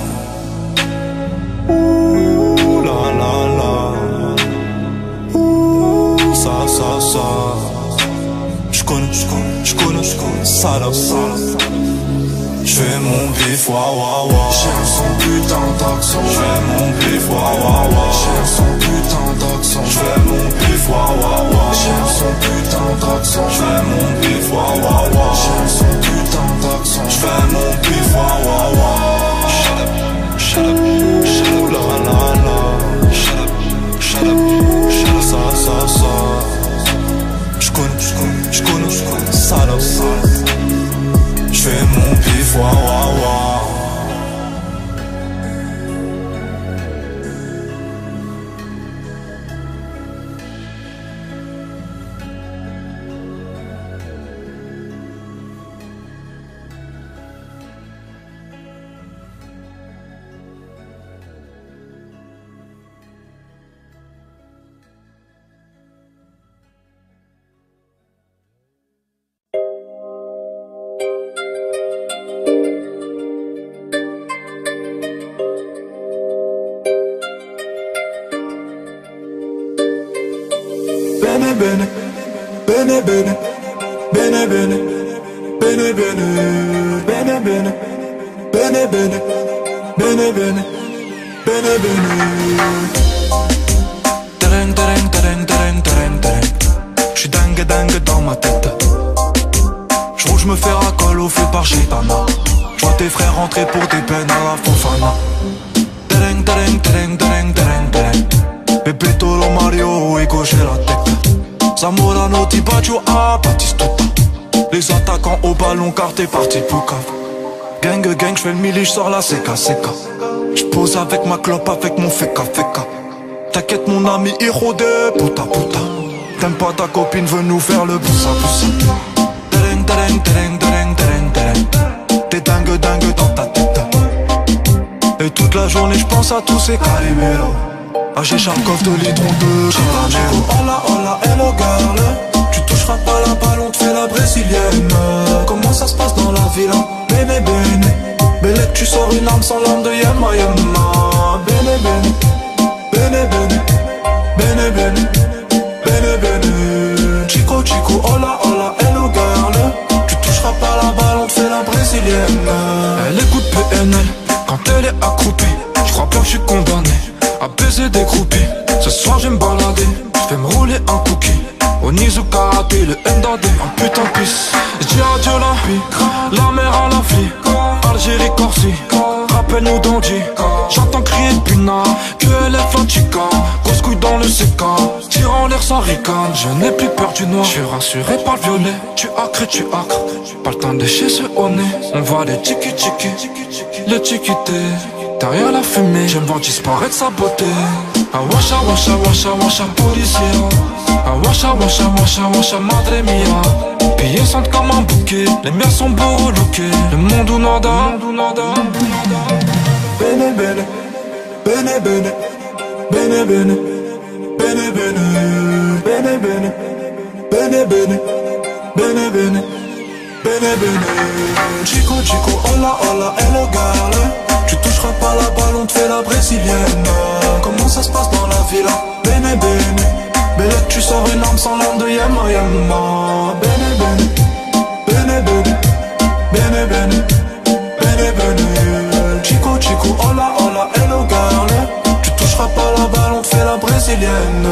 Ouh la la la. Ouh ça. J'connais, salope. J'fais mon bif, wa wa wa. J'aime son putain d'accent. J'fais mon bif, wa wa wa. J'aime son putain d'accent. J'fais mon bif, wa wa wa. J'aime son putain d'accent. J'fais mon bif, wa wa wa. J'aime son putain d'accent. J'fais mon bif, wa wa wa. Shut up, la la la. Shut up, ça. J'connais, salope. J'fais mon bif, wa wa wa. J'suis dingue dans ma tête. J'roule, j'me fais racole au feu par Gitana. J'vois tes frères rentrer pour des peines à la Fofana. Bébé Tolo Mario et gauche la tête. Zamorano Di Baggio à Batistuta. Les attaquants au ballon car t'es parti pour cave. Gang, j'fais le mili, j'sors la seka. J'pose avec ma clope, avec mon feka. T'inquiète mon ami, héros de puta. T'aimes pas ta copine, veut nous faire le boussa. T'es dingue dans ta tête. Et toute la journée j'pense à tous ces carimélos. Ah j'ai Charkov de litron de Chico, hola, hello girl. Tu toucheras pas la balle, on te fait la brésilienne. Comment ça se passe dans la villa? Bene Belek, tu sors une arme sans l'arme de Yama. Bene Chico, hola, hello girl. Tu toucheras pas la balle, on te fait la brésilienne. Elle écoute PNL quand elle est accroupie. J'crois pas que j'suis condamné à baiser des groupies. Ce soir je vais me balader, je vais me rouler un cookie. Onizu karaté, le Ndadé, un putain de pisse. J'dis adieu la vie, la mer à la vie. Algérie, Corsi, rappelle-nous d'Andy. J'entends crier Puna, que LF Chica. Grosse couille dans le CK, tire en l'air sans ricane. Je n'ai plus peur du noir, je suis rassuré par le violet. Tu acres, pas le temps de lécher ce au nez. On voit les tiki tiki, le tiki-té. Derrière la fumée, je me vois disparaître sa beauté. Ah washa washa washa washa policier. Ah washa washa washa washa madre mia. Pillés sentent comme un bouquet, les miens sont beaux relookés. Le monde ou nada, Bene bene, bene bene, bene bene, bene bene, bene bene, bene bene, bene bene, bene bene. Chico chico, hola hola, hello girl. Tu toucheras pas la balle, on te fait la brésilienne. Comment ça se passe dans la villa? Bene bene, belle tu sors une arme sans l'arme de Yama Yama. Bene bene, bene bene, bene bene, bene bene. Chico chico, hola hola, hello girl. Tu toucheras pas la balle, on te fait la brésilienne.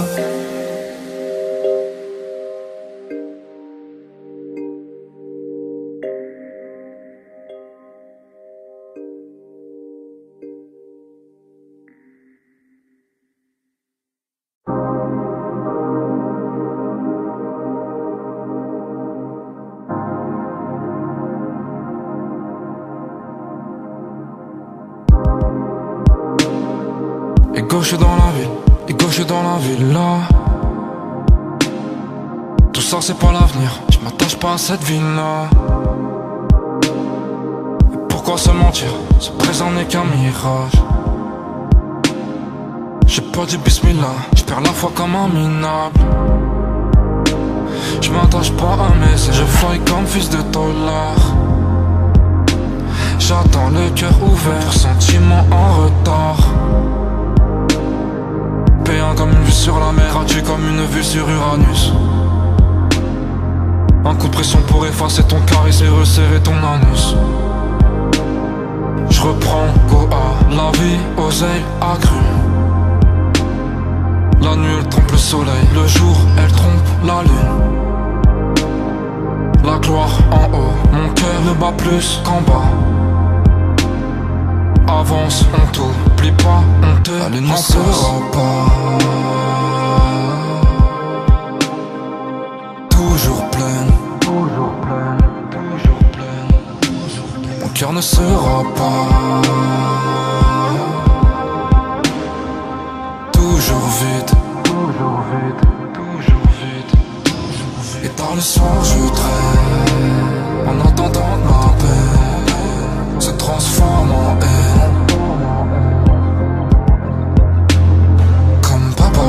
Et gauche dans la ville, et gauche dans la ville là. Tout ça c'est pas l'avenir, je m'attache pas à cette ville là. Et pourquoi se mentir, ce présent n'est qu'un mirage. J'ai pas dit bismillah, je perds la foi comme un minable. Je m'attache pas à mes ailes, je fly comme fils de dollar. J'attends le cœur ouvert, sentiment en retard. Payant comme une vue sur la mer, gratuit comme une vue sur Uranus. Un coup de pression pour effacer ton charisme et resserrer ton anus. Je reprends Goa, la vie, oseille, accrue. La nuit elle trompe le soleil, le jour elle trompe la lune. La gloire en haut, mon cœur ne bat plus qu'en bas. Avance, on t'oublie pas, on te la lune ne sera pas toujours pleine, toujours pleine, toujours pleine, toujours pleine. Mon cœur ne sera pas toujours vide, toujours vide, toujours vide, toujours vide. Et tard le soir je traîne en attendant ma peine se transforme en haine. Comme papa,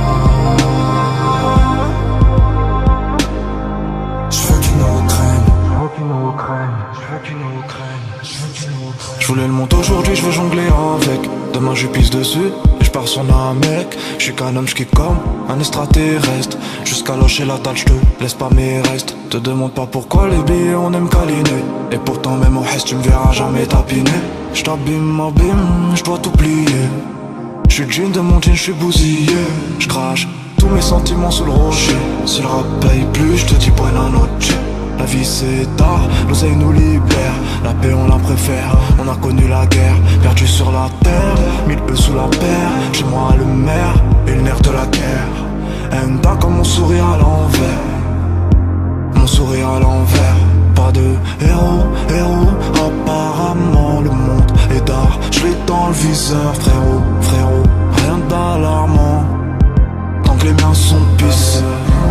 je veux qu'ils nous craignent, je veux qu'ils nous craignent, je veux qu'ils nous craignent, je veux qu'ils nous craignent. Je voulais le monter aujourd'hui, je veux jongler avec. Demain je pisse dessus et je pars sur un mec. Je suis qu'un homme, je kick comme un extraterrestre. Jusqu'à lâcher la dalle, je te laisse pas mes restes. Te demande pas pourquoi les billets on aime câliner. Et pourtant même au reste tu me verras jamais tapiner. Je t'abîme, m'abîme, je dois t'oublier. Je suis le jean de mon jean, je suis bousillé. Je crache tous mes sentiments sous le rocher. Si le rap paye plus, je te dis buena noche. La vie c'est tard, l'oseille nous libère. La paix on la préfère, on a connu la guerre. Perdu sur la terre, 1000 œufs sous la paire. Chez moi le maire et le nerf de la guerre. Enda comme mon sourire à l'envers. Mon sourire à l'envers. Pas de héros, apparemment le monde est d'art. Je l'ai dans le viseur, frérot, rien d'alarmant. Tant que les miens sont pissés.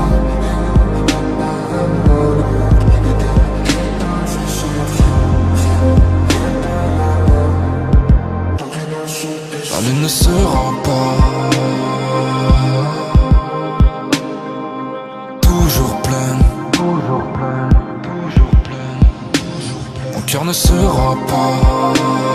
La lune ne sera pas toujours pleine, toujours pleine, toujours pleine, toujours pleine. Mon cœur ne sera pas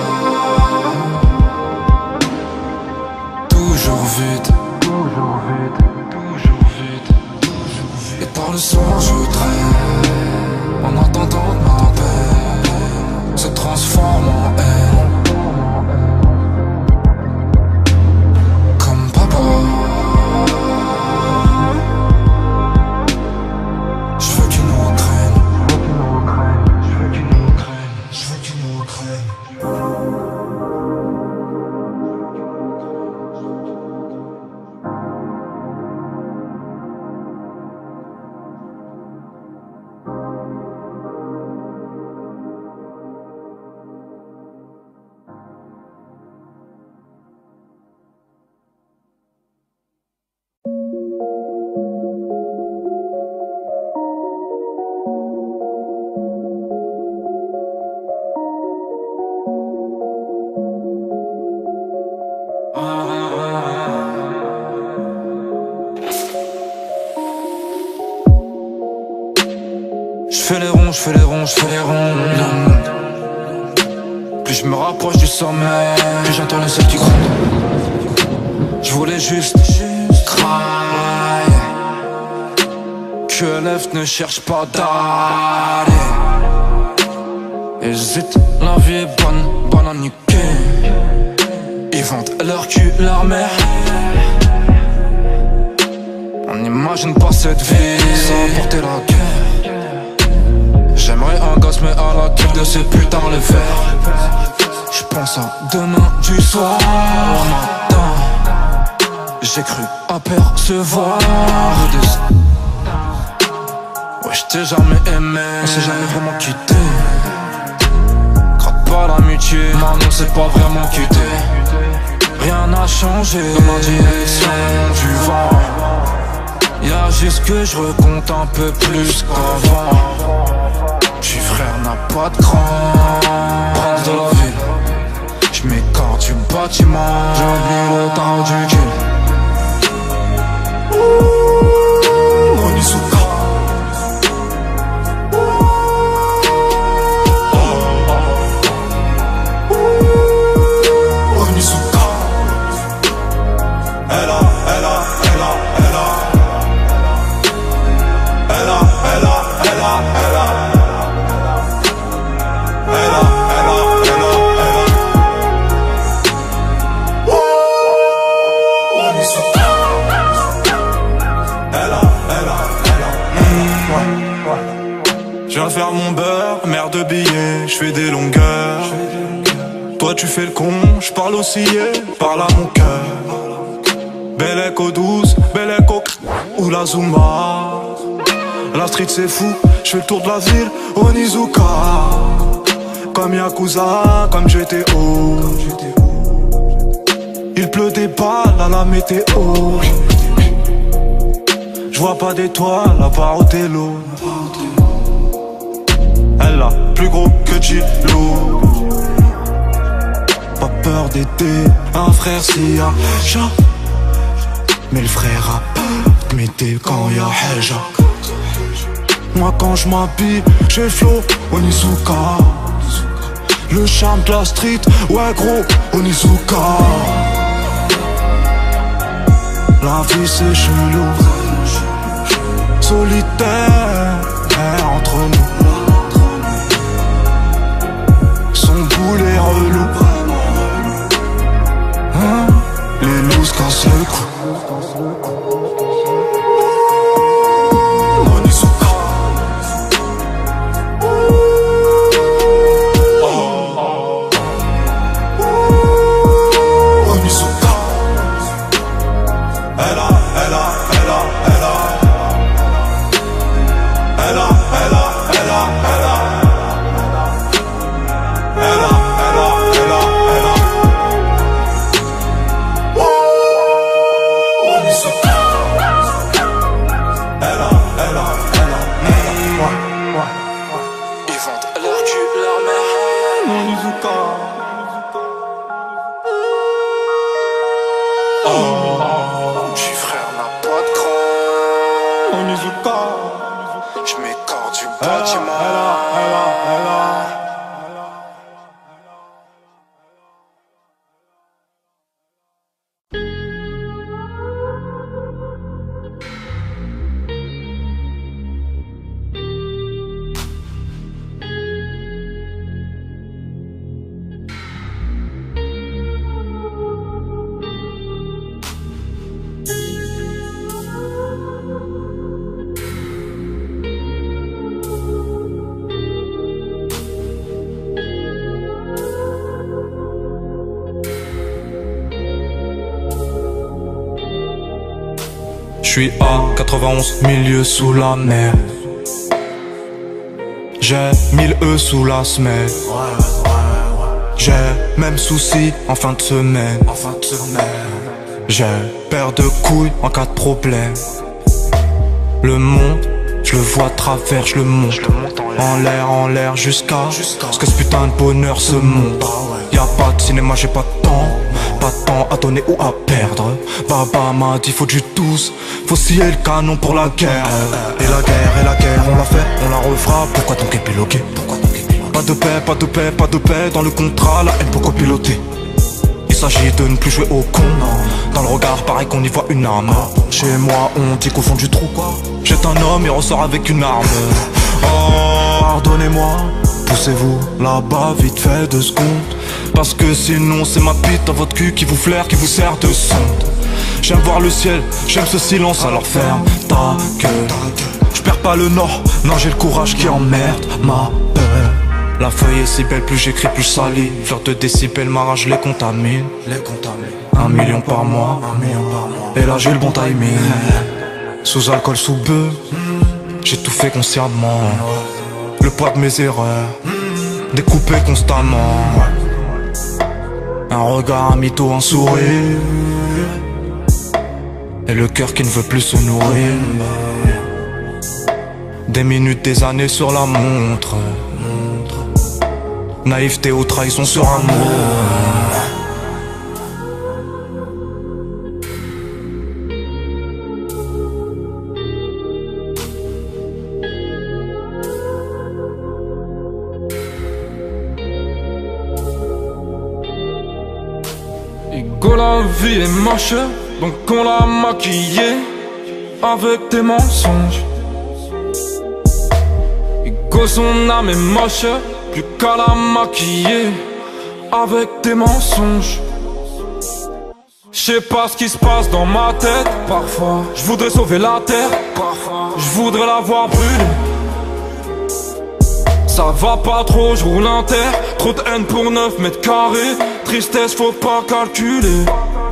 toujours vide, toujours vide, toujours vide, toujours vide. Et tard le soir je traîne en attendant ma peine se transforme en haine. Comme papa, J'fais les ronds, j'fais les ronds, j'fais les ronds. Plus je me rapproche du sommet, plus j'entends le ciel qui gronde. J'voulais juste cry. Que l'EF ne cherche pas d'aller. Hésite, la vie est bonne, bonne à niquer. Ils vendent leur cul, leur mère. On n'imagine pas cette vie sans porter la guerre. J'aimerais un gosse mais à la tête de ces putains les verts. J'pense à demain du soir au matin. J'ai cru apercevoir le destin. Ouais, j't'ai jamais aimé, on s'est jamais vraiment quitté. Gratte pas l'amitié, non, on s'est pas vraiment quitté. Rien n'a changé dans ma direction du vent. Y'a juste que je recompte un peu plus qu'avant. J'suis frère, n'a pas de grand. Prince de la ville, j'm'écarte du bâtiment. J'oublie le temps du kill. Onizuka. Onizuka. Elle a je viens de faire mon beurre, mère de billets, je fais des longueurs. Toi tu fais le con, je parle aussi, parle à mon cœur. Belle écho douce, belle écho ou la Zumba. La street c'est fou, je fais le tour de la ville, Onizuka. Comme Yakuza, comme GTO. Il pleut des balles à la météo. Je vois pas d'étoiles à part au télo. Elle a plus gros que Gilo. Pas peur d'aider un frère s'il y a chat. Mais le frère a peur de m'aider quand y'a Heja. Moi quand je m'habille, j'ai le flow Onizuka. Le charme de la street, ouais gros Onizuka. La vie c'est chelou, solitaire entre nous. Son boulet relou, hein? Les loups cassent le cou. Onizuka. Onizuka. Elle a ils vendent leur cul, leur mère. Onizuka. J'suis frère, n'a pas de grand. Onizuka. J'm'écarte du bâtiment. J'suis à 91 milieu sous la mer. J'ai 1000 E sous la semaine. J'ai même souci en fin de semaine. J'ai paire de couilles en cas de problème. Le monde, je le vois à travers, je le monte. En l'air jusqu'à ce que ce putain de bonheur se monte. Y'a pas de cinéma, j'ai pas de temps. pas de temps à donner ou à perdre. Baba m'a dit faut du douce, faut scier le canon pour la guerre. Et la guerre, on l'a fait, on la refera. Pourquoi donc épiloguer? Pas de paix, pas de paix, pas de paix. Dans le contrat, la haine pour copiloter. Il s'agit de ne plus jouer au con. Dans le regard, pareil qu'on y voit une arme. Chez moi, on dit qu'au fond du trou, jette un homme et ressort avec une arme. Oh, pardonnez-moi, poussez-vous là-bas vite fait 2 secondes. Parce que sinon c'est ma bite dans votre cul qui vous flaire, qui vous sert de sonde. J'aime voir le ciel, j'aime ce silence, alors ferme ta gueule. Je perds pas le nord, non j'ai le courage qui emmerde ma peur. La feuille est si belle, plus j'écris plus je salis. Fleur de décibels, ma rage les contamine. 1 million par mois, et là j'ai le bon timing. Sous alcool, sous bœuf, j'ai tout fait consciemment. Le poids de mes erreurs, découpé constamment. Un regard, un mytho, un sourire, et le cœur qui ne veut plus se nourrir. Des minutes, des années sur la montre. Naïveté ou trahison sur un mot. Ego, la vie est moche, donc on l'a maquillée avec des mensonges. Ego, son âme est moche, plus qu'à la maquiller avec des mensonges. Je sais pas ce qui se passe dans ma tête. Parfois, je voudrais sauver la terre. Parfois, je voudrais la voir brûler. Ça va pas trop, je roule inter. Trop de haine pour 9 mètres carrés. Tristesse, faut pas calculer.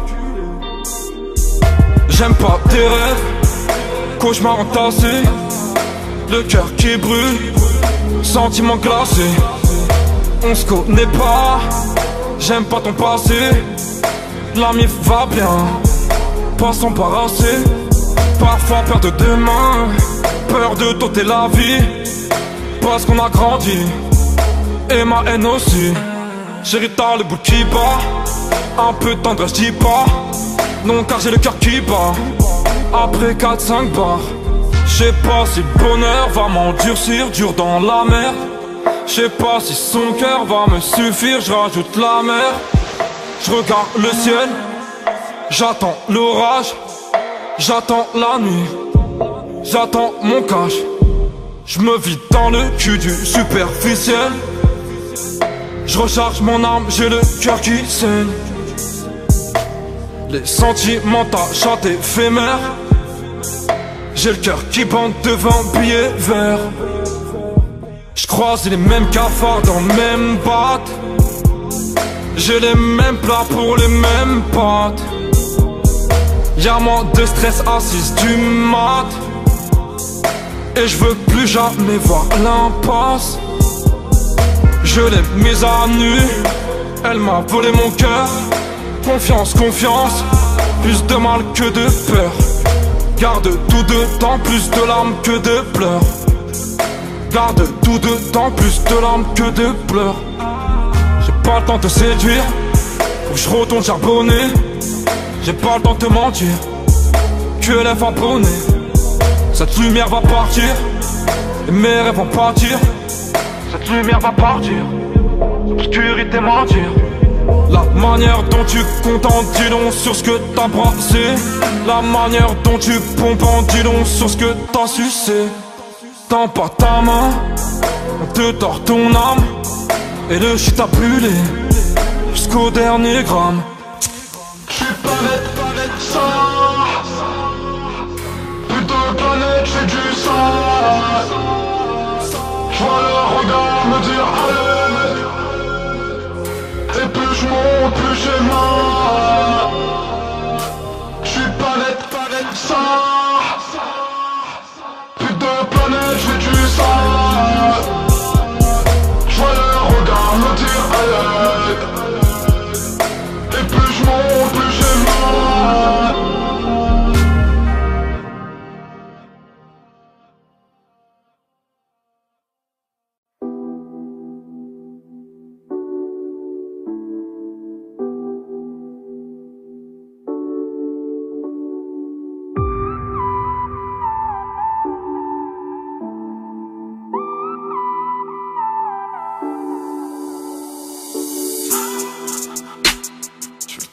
J'aime pas tes rêves, cauchemar entassé. Le cœur qui brûle, sentiment glacé. On se connaît pas, j'aime pas ton passé. La mif va bien, pas s'embarrasser. Parfois peur de demain, peur de t'ôter la vie. Parce qu'on a grandi, et ma haine aussi. Chérie, t'as le bout qui bat, un peu de tendresse, dis pas. Non car j'ai le cœur qui bat, après 4-5 bars. J'sais pas si le bonheur va m'endurcir, dur dans la mer. J'sais pas si son cœur va me suffire, j'rajoute la mer. J'regarde le ciel, j'attends l'orage. J'attends la nuit, j'attends mon cash. J'me vide dans le cul du superficiel. J'recharge mon arme, j'ai le cœur qui saigne. Les sentiments tâchent éphémères. J'ai le cœur qui bande devant billets verts. J'croise les mêmes cafards dans le même batte. J'ai les mêmes plats pour les mêmes pâtes. Y'a moins de stress assise du mat. Et je veux plus jamais voir l'impasse. Je l'ai mise à nu, elle m'a volé mon cœur. Confiance, confiance, plus de mal que de peur. Garde tout dedans, plus de larmes que de pleurs. Garde tout dedans, plus de larmes que de pleurs. J'ai pas le temps de te séduire, faut que je retourne charbonner. J'ai pas le temps de te mentir, que les abonnés. Cette lumière va partir, et mes rêves vont partir. Cette lumière va partir, l'obscurité mentir. La manière dont tu comptes en dit long sur ce que t'as brassé. La manière dont tu pompes en dit long sur ce que t'as sucé. Tends pas ta main, on te tord ton âme. Et le shit a brûlé, jusqu'au dernier gramme. J'suis pas net ça. Plutôt pas net, j'fais du sang. J'vois le regard me dire allez. Et plus j'monte, plus j'ai mal. J'suis pas net ça. Plus de planète, j'fais du sang. J'vois le regard me dire allez. Et plus j'monte, plus j'ai mal.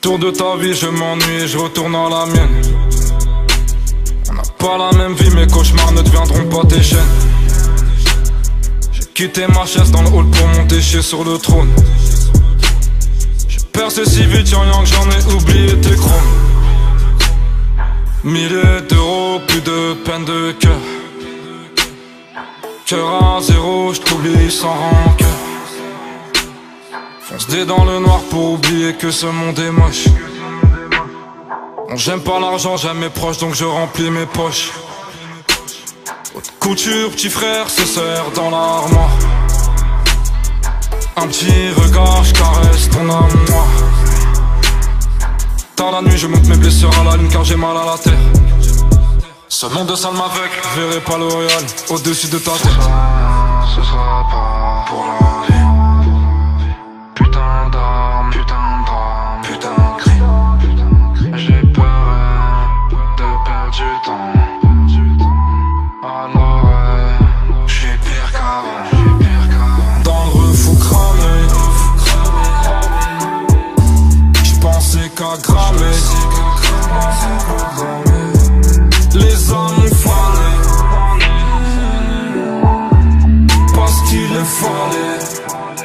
Autour de ta vie je m'ennuie et je retourne à la mienne. On n'a pas la même vie, mes cauchemars ne deviendront pas tes chaînes. J'ai quitté ma chaise dans le hall pour monter chier sur le trône. J'ai percé si vite, yang que j'en ai oublié tes chromes. Milliers d'euros, plus de peine de cœur. Cœur à zéro, je t'oublie sans rancœur. Fonce dé dans le noir pour oublier que ce monde est moche. J'aime pas l'argent, j'aime mes proches, donc je remplis mes poches. Haute couture, petit frère se serre dans l'armoire. Un petit regard, je caresse ton âme noire. Tard la nuit, je monte mes blessures à la lune car j'ai mal à la terre. Ce monde de sale m'aveugle, je verrai pas L'Oréal au-dessus de ta tête. Ce sera pas pour la vie. Putain d'armes, putain de drame, putain de cri. J'ai peur de perdre du temps. Alors je suis pire qu'avant. Dans le refou cramé, j'pensais qu'à grammer. Les hommes ont fané, parce qu'il le fallait.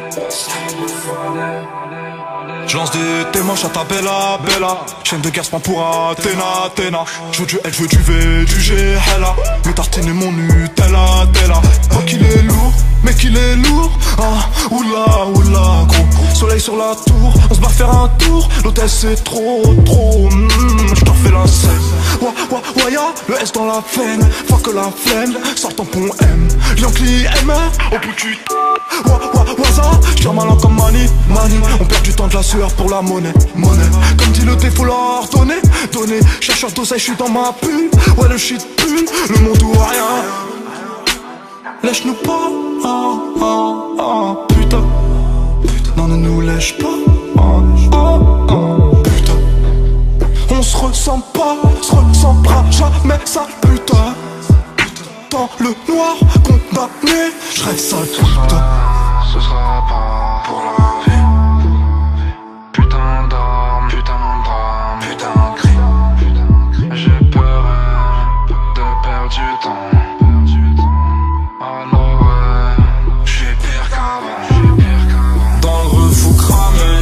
Je lance des témoins à ta bella, bella. Chaîne de gaspement pour Athéna, Athéna. Je veux du L, je veux du V, du G, Hella. Mes tartines et mon Nutella, Tella. Oh qu'il est lourd, mais qu'il est lourd. Ah, oula, oula, gros. Soleil sur la tour, on se bat faire un tour. L'hôtel c'est trop, trop. Je t'en fais la scène. Wa, ya, le S dans la veine. Fuck que la flemme, sort ton pont M. Yankee M, au bout du waza, j'tire malin comme Mani, Mani. On perd du temps de la sueur pour la monnaie, monnaie. Comme dit le thé, faut leur donner, donner. Chercheur d'oseille, j'suis dans ma bulle. Ouais, le shit pue, le monde ou rien. Lèche-nous pas, ah, ah, ah, putain. Non, ne nous lèche pas, ah, ah, ah, putain. On se ressemble pas, se ressemblera jamais, sale putain. Dans le noir, condamné, j'rêve sale putain. Ce sera pas pour la vie. Putain d'armes, putain de drame, putain de cri. J'ai peur de perdre du temps. Alors je suis pire qu'avant. Dans le refou cramé,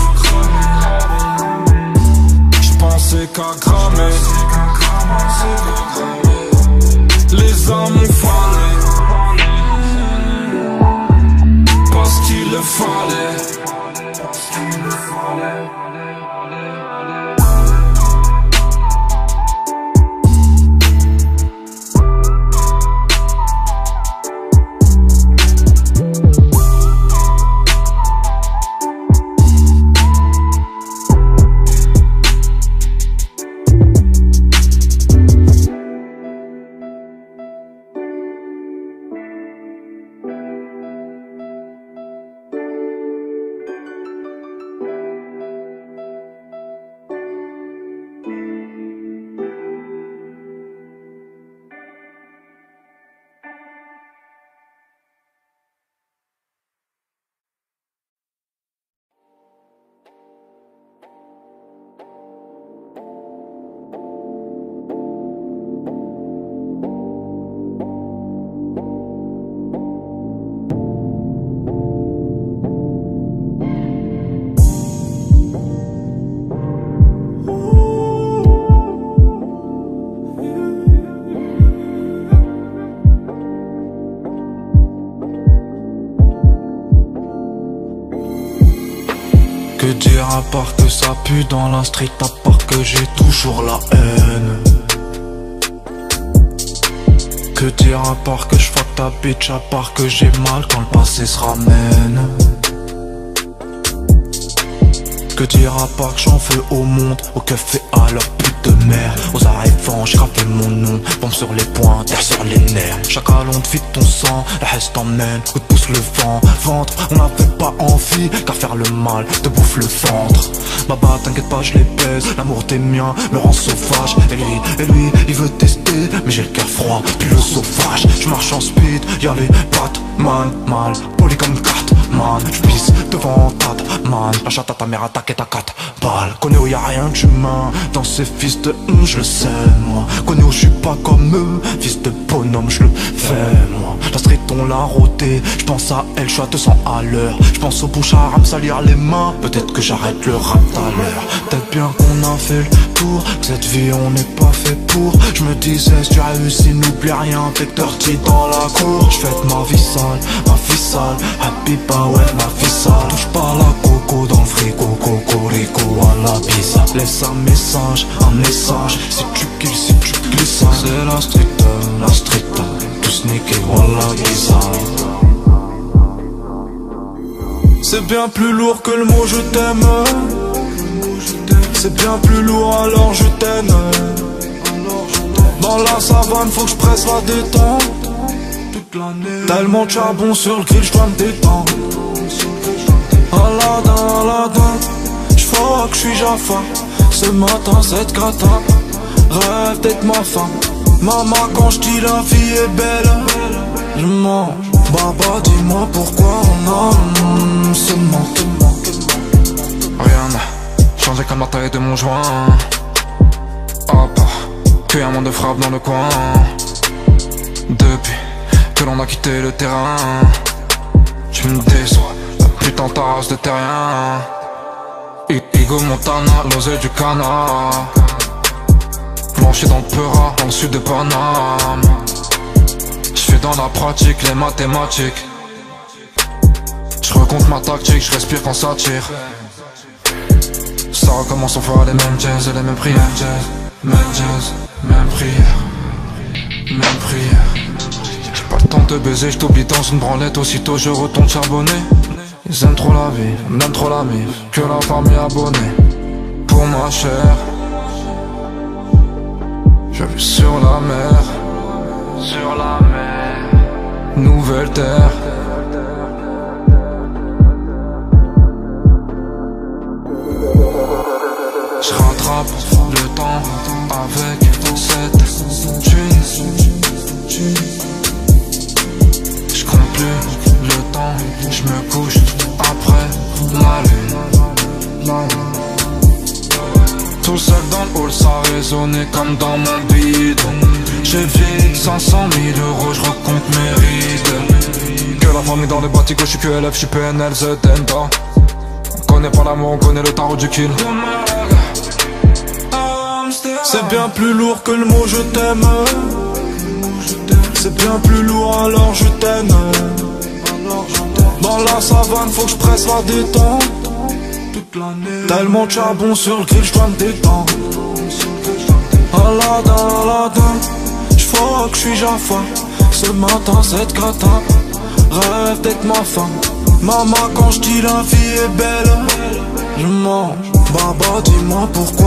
j'pensais qu'à grammer. Les hommes ont fané, parce qu'il le fallait. Que dire à part que ça pue dans la street, à part que j'ai toujours la haine. Que dire à part que je fuck ta bitch, à part que j'ai mal quand le passé se ramène. Que dire à part que j'en veux au monde, au keuf et à leur pute de mère. Aux arrivants, j'ai gravé mon nom, bombe sur les poings, terre sur les nerfs. Chaque allon te vide ton sang, la haine t'emmène, coup de pouce le vent. Ventre, on n'avait pas envie, qu'à faire le mal, te bouffe le ventre. Baba, t'inquiète pas, je les pèse, l'amour des miens me rend sauvage. Et lui, il veut tester, mais j'ai le cœur froid, puis le sauvage. Je marche en speed, y'a les pattes, man, mal, poli comme carte, man. man. J'pisse devant ta man. La chatte à ta mère attaque et ta 4 balles. Connais où y'a rien d'humain dans ces fils de je le sais moi. Connais où j'suis pas comme eux, fils de bonhomme j'le fais moi. La street on l'a rodé, j'pense à elle, j'suis à 200 à l'heure. J'pense au bouchard à me salir les mains. Peut-être que j'arrête le rap tout à l'heure. Peut-être bien qu'on a fait le tour, que cette vie on n'est pas fait pour. J'me disais si tu réussis n'oublie rien, t'es dirty dans la cour. J'fête ma vie sale, happy pas ouais ma vie sale. Touche pas la coco dans le frigo, cocorico à la pizza. Laisse un message, si tu kills, si tu glisses. C'est la street, tous niqués, voilà bizarre. C'est bien plus lourd que le mot je t'aime. C'est bien plus lourd alors je t'aime. Dans la savane faut que je presse la détente toute l'année. Tellement de charbon sur le grill, j'dois me détendre. Aladdin, j'fuck, j'suis Jaffa. Ce matin cette gratin rêve d'être ma femme. Maman quand j'dis la vie est belle, je mange. Baba dis-moi pourquoi on a ce manque. Rien n'a changé comme la taille de mon joint. À part qu'il y a un monde de frappe dans le coin. Depuis que l'on a quitté le terrain, tu me déçois, la putain ta race de terrien. Igo Montana, l'osée du canard. Blanchi dans le Peura, dans le sud de Paname. J'fais dans la pratique les mathématiques. J'recompte ma tactique, j'respire quand ça tire. Ça recommence, on fera les mêmes jazz et les mêmes prières. Même jazz, même prière, même prière. J'ai pas le temps de baiser, j't'oublie dans une branlette. Aussitôt je retourne charbonner. Ils aiment trop la vie, on aime trop la mif. Que la famille abonnée pour ma chère. Je vis sur la mer, nouvelle terre. Je rattrape le temps avec cette thune. Je compte plus le temps, je me couche après la lune. Tout seul dans le hall, ça résonnait comme dans mon bidon. J'ai vide 500 000 euros, je recompte mes rides. Que la famille dans les bâtiments, je suis QLF, je suis PNL, ZNTA. On connaît pas l'amour, on connaît le tarot du kill. C'est bien plus lourd que le mot je t'aime. C'est bien plus lourd alors je t'aime. Dans la savane faut que je presse la détente toute l'année. Tellement de charbon sur le grill, j'dois me détendre. Aladdin, j'fuck, j'suis Jaffa. Ce matin cette gratin rêve d'être ma femme. Maman quand j'dis la vie est belle, je mange. Baba dis-moi pourquoi